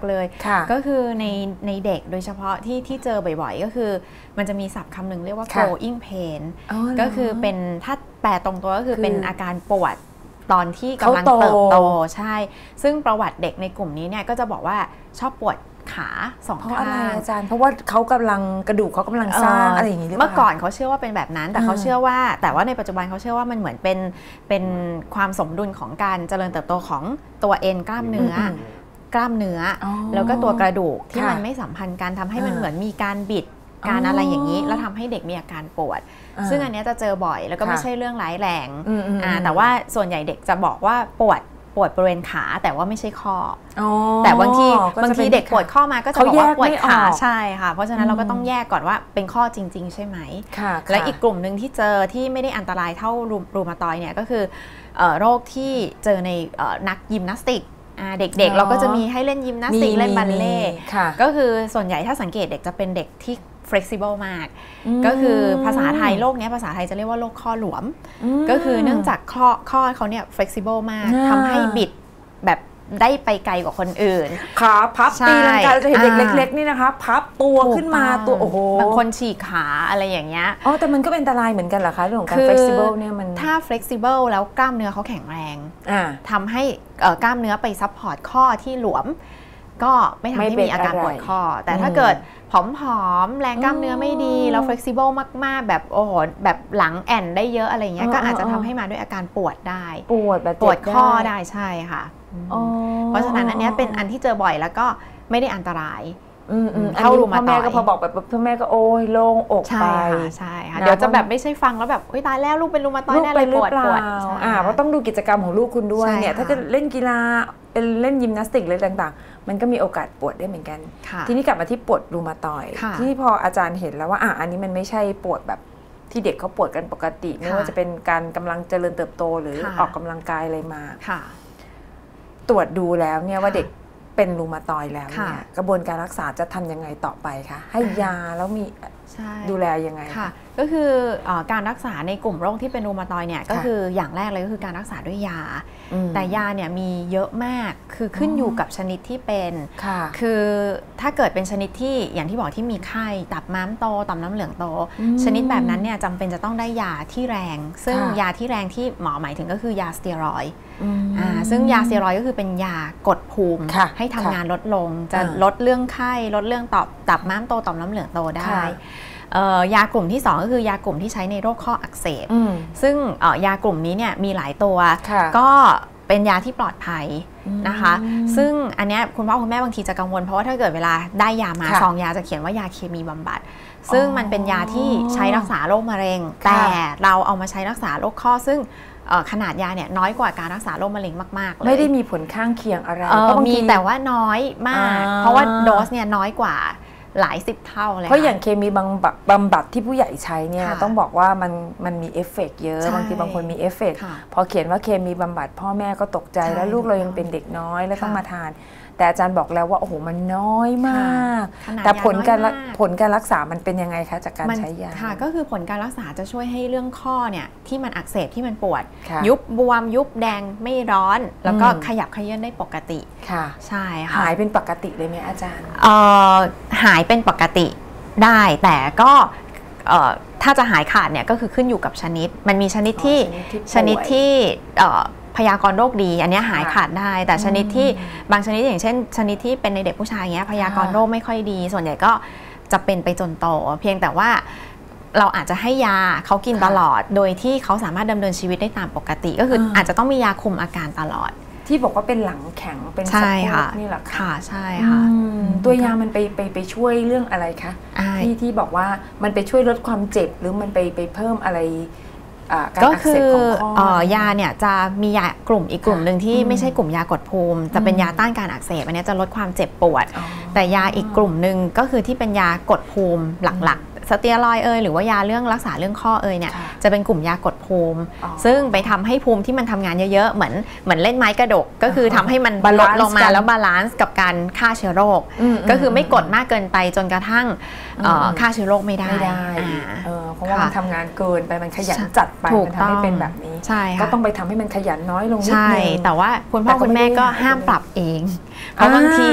เลย ก็คือในในเด็กโดยเฉพาะที่ที่เจอบ่อยๆก็คือมันจะมีศัพท์คำหนึ่งเรียกว่า growing pain ก็คือเป็นถ้าแปลตรงตัวก็คือเป็นอาการปวดตอนที่กำลังเติบโตใช่ซึ่งประวัติเด็กในกลุ่มนี้เนี่ยก็จะบอกว่าชอบปวดขาสองข้างเพราะอะไรอาจารย์เพราะว่าเขากำลังกระดูกเขากำลังสร้างอะไรอย่างนี้หรือเปล่าเมื่อก่อนเขาเชื่อว่าเป็นแบบนั้นแต่เขาเชื่อว่าแต่ว่าในปัจจุบันเขาเชื่อว่ามันเหมือนเป็นเป็นความสมดุลของการเจริญเติบโตของตัวเอ็นกล้ามเนื้อกล้ามเนื้อแล้วก็ตัวกระดูกที่มันไม่สัมพันธ์กันทำให้มันเหมือนมีการบิดการอะไรอย่างนี้แล้วทำให้เด็กมีอาการปวดซึ่งอันนี้จะเจอบ่อยแล้วก็ไม่ใช่เรื่องร้ายแรงแต่ว่าส่วนใหญ่เด็กจะบอกว่าปวดปวดบริเวณขาแต่ว่าไม่ใช่ข้อแต่บางทีบางทีเด็กปวดข้อมาก็จะบอกว่าปวดขาใช่ค่ะเพราะฉะนั้นเราก็ต้องแยกก่อนว่าเป็นข้อจริงๆใช่ไหมและอีกกลุ่มหนึ่งที่เจอที่ไม่ได้อันตรายเท่ารูมาตอยเนี่ยก็คือโรคที่เจอในนักยิมนาสติกเด็กๆเราก็จะมีให้เล่นยิมนาสติกเล่นบัลเล่ก็คือส่วนใหญ่ถ้าสังเกตเด็กจะเป็นเด็กที่ flexible มากก็คือภาษาไทยโรคนี้ภาษาไทยจะเรียกว่าโรคข้อหลวมก็คือเนื่องจากข้อข้อเขาเนี่ย flexible มากทำให้บิดแบบได้ไปไกลกว่าคนอื่นขาพับตีลังกาจะเห็นเด็กเล็กๆนี่นะคะพับตัวขึ้นมาตัวโอ้โหบางคนฉีกขาอะไรอย่างเงี้ยอ๋อแต่มันก็เป็นอันตรายเหมือนกันเหรอคะเรื่องของการ flexible เนี่ยมันถ้า flexible แล้วกล้ามเนื้อเขาแข็งแรงทำให้กล้ามเนื้อไปซัพพอร์ตข้อที่หลวมก็ไม่ทำให้มีอาการปวดข้อแต่ถ้าเกิดผอมๆแรงกล้ามเนื้อไม่ดีแล้ว flexible มากๆแบบโอ้โหแบบหลังแอนได้เยอะอะไรเงี้ยก็อาจจะทำให้มาด้วยอาการปวดได้ปวดแบบปวดข้อได้ใช่ค่ะเพราะฉะนั้นอันนี้เป็นอันที่เจอบ่อยแล้วก็ไม่ได้อันตรายเท่ารูมาตอยพ่อแม่ก็พอบอกแบบพ่อแม่ก็โอ้ยโล่งอกไปใช่ค่ะเดี๋ยวจะแบบไม่ใช่ฟังแล้วแบบตายแล้วลูกเป็นรูมาตอยแน่เลยปวดปวดอ่าเพราะต้องดูกิจกรรมของลูกคุณด้วยเนี่ยถ้าจะเล่นกีฬาเป็นเล่นยิมนาสติกอะไรต่างๆมันก็มีโอกาสปวดได้เหมือนกันทีนี้กลับมาที่ปวดรูมาตอยที่พออาจารย์เห็นแล้วว่าอ่ะอันนี้มันไม่ใช่ปวดแบบที่เด็กเขาปวดกันปกติไม่ว่าจะเป็นการกำลังเจริญเติบโตหรือออกกำลังกายอะไรมาตรวจดูแล้วเนี่ยว่าเด็กเป็นรูมาตอยแล้วเนี่ยกระบวนการรักษาจะทำยังไงต่อไปคะให้ยาแล้วมีดูแลยังไงค่ะก็คือการรักษาในกลุ่มโรคที่เป็นรูมาตอยเนี่ยก็คืออย่างแรกเลยก็คือการรักษาด้วยยาแต่ยาเนี่ยมีเยอะมากคือขึ้นอยู่กับชนิดที่เป็นคือถ้าเกิดเป็นชนิดที่อย่างที่บอกที่มีไข้ตับม้ามโตต่อมน้ำเหลืองโตชนิดแบบนั้นเนี่ยจำเป็นจะต้องได้ยาที่แรงซึ่งยาที่แรงที่หมอหมายถึงก็คือยาสเตียรอยด์ซึ่งยาสเตียรอยด์ก็คือเป็นยากดภูมิให้ทำงานลดลงจะลดเรื่องไข้ลดเรื่องตับตับม้ามโตต่อมน้ำเหลืองโตได้ยากลุ่มที่สองก็คือยากลุ่มที่ใช้ในโรคข้ออักเสบซึ่งยากลุ่มนี้เนี่ยมีหลายตัวก็เป็นยาที่ปลอดภัยนะคะซึ่งอันนี้คุณพ่อคุณแม่บางทีจะกังวลเพราะว่าถ้าเกิดเวลาได้ยามาซองยาจะเขียนว่ายาเคมีบำบัดซึ่งมันเป็นยาที่ใช้รักษาโรคมะเร็งแต่เราเอามาใช้รักษาโรคข้อซึ่งขนาดยาเนี่ยน้อยกว่าการรักษาโรคมะเร็งมากๆเลยไม่ได้มีผลข้างเคียงอะไรมีแต่ว่าน้อยมากเพราะว่าโดสเนี่ยน้อยกว่าหลายสิบเท่าเลยเพราะอย่างเคมีบำบัดบำบัดที่ผู้ใหญ่ใช้เนี่ยต้องบอกว่ามันมันมีเอฟเฟกต์เยอะบางทีบางคนมีเอฟเฟกต์พอเขียนว่าเคมีบำบัดพ่อแม่ก็ตกใจแล้วลูกเรายังเป็นเด็กน้อยแล้วต้องมาทานแต่อาจารย์บอกแล้วว่าโอ้โหมันน้อยมากแต่ผลการผลการรักษามันเป็นยังไงคะจากการใช้ยาค่ะก็คือผลการรักษาจะช่วยให้เรื่องข้อเนี่ยที่มันอักเสบที่มันปวดยุบบวมยุบแดงไม่ร้อนแล้วก็ขยับเขยื้อนได้ปกติค่ะใช่ค่ะหายเป็นปกติเลยไหมอาจารย์เอ่อหายเป็นปกติได้แต่ก็ถ้าจะหายขาดเนี่ยก็คือขึ้นอยู่กับชนิดมันมีชนิดที่ชนิดที่พยากรณ์โรคดีอันนี้หายขาดได้แต่ชนิดที่บางชนิดอย่างเช่นชนิดที่เป็นในเด็กผู้ชายเงี้ยพยากรณ์โรคไม่ค่อยดีส่วนใหญ่ก็จะเป็นไปจนโตเพียงแต่ว่าเราอาจจะให้ยาเขากินตลอดโดยที่เขาสามารถดำเนินชีวิตได้ตามปกติก็คืออาจจะต้องมียาคุมอาการตลอดที่บอกว่าเป็นหลังแข็งเป็นสะโพกนี่แหละค่ะใช่ค่ะตัวยามันไปไปไปช่วยเรื่องอะไรคะที่ที่บอกว่ามันไปช่วยลดความเจ็บหรือมันไปไปเพิ่มอะไรก็คือยาเนี่ยจะมียากลุ่มอีกกลุ่มหนึ่งที่ไม่ใช่กลุ่มยากดภูมิจะเป็นยาต้านการอักเสบอันนี้จะลดความเจ็บปวดแต่ยาอีกกลุ่มหนึ่งก็คือที่เป็นยากดภูมิหลักๆสเตียรอยด์เอยหรือว่ายาเรื่องรักษาเรื่องข้อเอยเนี่ยจะเป็นกลุ่มยากดภูมิซึ่งไปทำให้ภูมิที่มันทำงานเยอะๆเหมือนเหมือนเล่นไม้กระดกก็คือทำให้มันลดลงมาแล้วบาลานซ์กับการฆ่าเชื้อโรคก็คือไม่กดมากเกินไปจนกระทั่งฆ่าเชื้อโรคไม่ได้เพราะว่ามันทำงานเกินไปมันขยันจัดไปมันทำให้เป็นแบบนี้ก็ต้องไปทำให้มันขยันน้อยลงนิดนึงแต่ว่าคุณพ่อคุณแม่ก็ห้ามปรับเองเพราะบางทีเนี่ย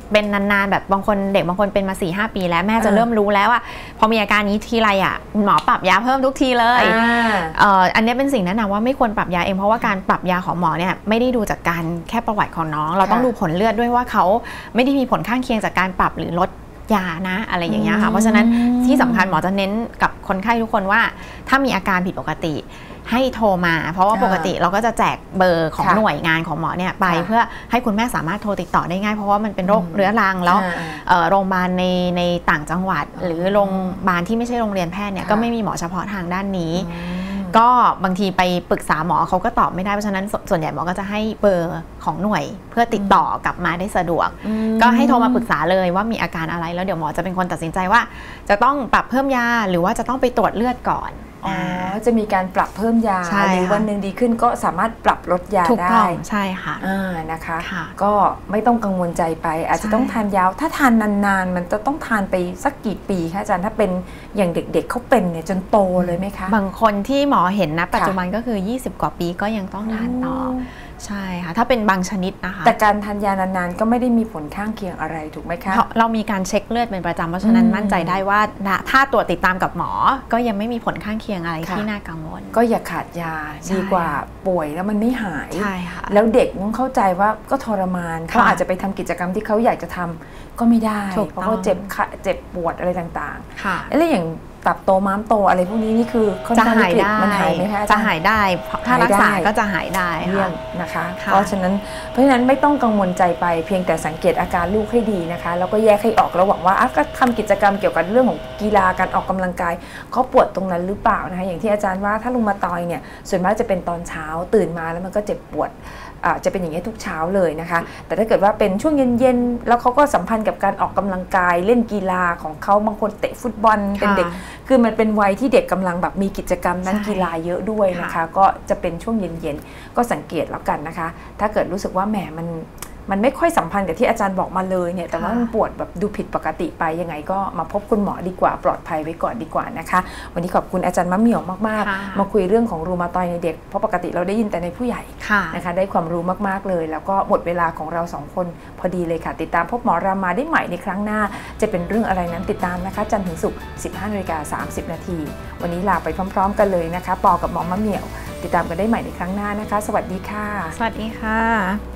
เป็นนานๆแบบบางคนเด็กบางคนเป็นมา สี่ห้า ปีแล้วแม่จะเริ่มรู้แล้วว่าพอมีอาการนี้ทีไรอ่ะหมอปรับยาเพิ่มทุกทีเลยอ่าอันนี้เป็นสิ่งแนะนำว่าไม่ควรปรับยาเองเพราะว่าการปรับยาของหมอเนี่ยไม่ได้ดูจากการแค่ประวัติของน้องเราต้องดูผลเลือดด้วยว่าเขาไม่ได้มีผลข้างเคียงจากการปรับหรือลดยานะอะไรอย่างเงี้ยค่ะเพราะฉะนั้นที่สำคัญหมอจะเน้นกับคนไข้ทุกคนว่าถ้ามีอาการผิดปกติให้โทรมาเพราะว่าปกติเราก็จะแจกเบอร์ของหน่วยงานของหมอเนี่ยไปเพื่อให้คุณแม่สามารถโทรติดต่อได้ง่ายเพราะว่ามันเป็นโรคเรื้อรังแล้วโรงพยาบาลในในต่างจังหวัดหรือโรงพยาบาลที่ไม่ใช่โรงเรียนแพทย์เนี่ยก็ไม่มีหมอเฉพาะทางด้านนี้ก็บางทีไปปรึกษาหมอเขาก็ตอบไม่ได้เพราะฉะนั้นส่วนใหญ่หมอก็จะให้เบอร์ของหน่วยเพื่อติดต่อกลับมาได้สะดวกก็ให้โทรมาปรึกษาเลยว่ามีอาการอะไรแล้วเดี๋ยวหมอจะเป็นคนตัดสินใจว่าจะต้องปรับเพิ่มยาหรือว่าจะต้องไปตรวจเลือดก่อนอ๋อจะมีการปรับเพิ่มยาหรือวันหนึ่งดีขึ้นก็สามารถปรับลดยาได้ใช่ค่ะอ่านะคะก็ไม่ต้องกังวลใจไปอาจจะต้องทานยาวถ้าทานนานๆมันจะต้องทานไปสักกี่ปีคะอาจารย์ถ้าเป็นอย่างเด็กๆเขาเป็นเนี่ยจนโตเลยไหมคะบางคนที่หมอเห็นนะปัจจุบันก็คือยี่สิบกว่าปีก็ยังต้องทานต่อใช่ค่ะถ้าเป็นบางชนิดนะคะแต่การทานยานานๆก็ไม่ได้มีผลข้างเคียงอะไรถูกไหมคะเรามีการเช็คเลือดเป็นประจำเพราะฉะนั้นมั่นใจได้ว่าถ้าตรวจติดตามกับหมอก็ยังไม่มีผลข้างเคียงอะไรที่น่ากังวลก็อย่าขาดยาดีกว่าป่วยแล้วมันไม่หายใช่ค่ะแล้วเด็กต้องเข้าใจว่าก็ทรมานเขาอาจจะไปทำกิจกรรมที่เขาอยากจะทำก็ไม่ได้เพราะเขาเจ็บเจ็บปวดอะไรต่างๆแล้วอย่างตับโตม้ามโตอะไรพวกนี้นี่คือจะหายได้มันหายไหมคะจะหายได้ถ้ารักษาก็จะหายได้เยี่ยมนะคะเพราะฉะนั้นเพราะฉะนั้นไม่ต้องกังวลใจไปเพียงแต่สังเกตอาการลูกให้ดีนะคะแล้วก็แยกให้ออกระหว่างว่าก็ทำกิจกรรมเกี่ยวกับเรื่องของกีฬาการออกกำลังกายเขาปวดตรงนั้นหรือเปล่านะคะอย่างที่อาจารย์ว่าถ้ารุมาตอยเนี่ยส่วนมากจะเป็นตอนเช้าตื่นมาแล้วมันก็เจ็บปวดจะเป็นอย่างนี้ทุกเช้าเลยนะคะแต่ถ้าเกิดว่าเป็นช่วงเย็นๆแล้วเขาก็สัมพันธ์กับการออกกำลังกายเล่นกีฬาของเขาบางคนเตะฟุตบอลเป็นเด็กคือมันเป็นวัยที่เด็กกำลังแบบมีกิจกรรมด้านกีฬาเยอะด้วยนะคะก็จะเป็นช่วงเย็นๆก็สังเกตแล้วกันนะคะถ้าเกิดรู้สึกว่าแหมมันมันไม่ค่อยสัมพันธ์กับที่อาจารย์บอกมาเลยเนี่ยแต่ว่ามันปวดแบบดูผิดปกติไปยังไงก็มาพบคุณหมอดีกว่าปลอดภัยไว้ก่อนดีกว่านะคะวันนี้ขอบคุณอาจารย์มะเหมี่ยวมากๆมาคุยเรื่องของรูมาตอยในเด็กเพราะปกติเราได้ยินแต่ในผู้ใหญ่นะคะได้ความรู้มากๆเลยแล้วก็หมดเวลาของเราสองคนพอดีเลยค่ะติดตามพบหมอรามาได้ใหม่ในครั้งหน้าจะเป็นเรื่องอะไรนั้นติดตามนะคะจันทร์ถึงศุกร์ สิบห้านาฬิกาสามสิบนาทีวันนี้ลาไปพร้อมๆกันเลยนะคะปอกับหมอมะเหมี่ยวติดตามกันได้ใหม่ในครั้งหน้านะคะสวัสดีค่ะสวัสดีค่ะ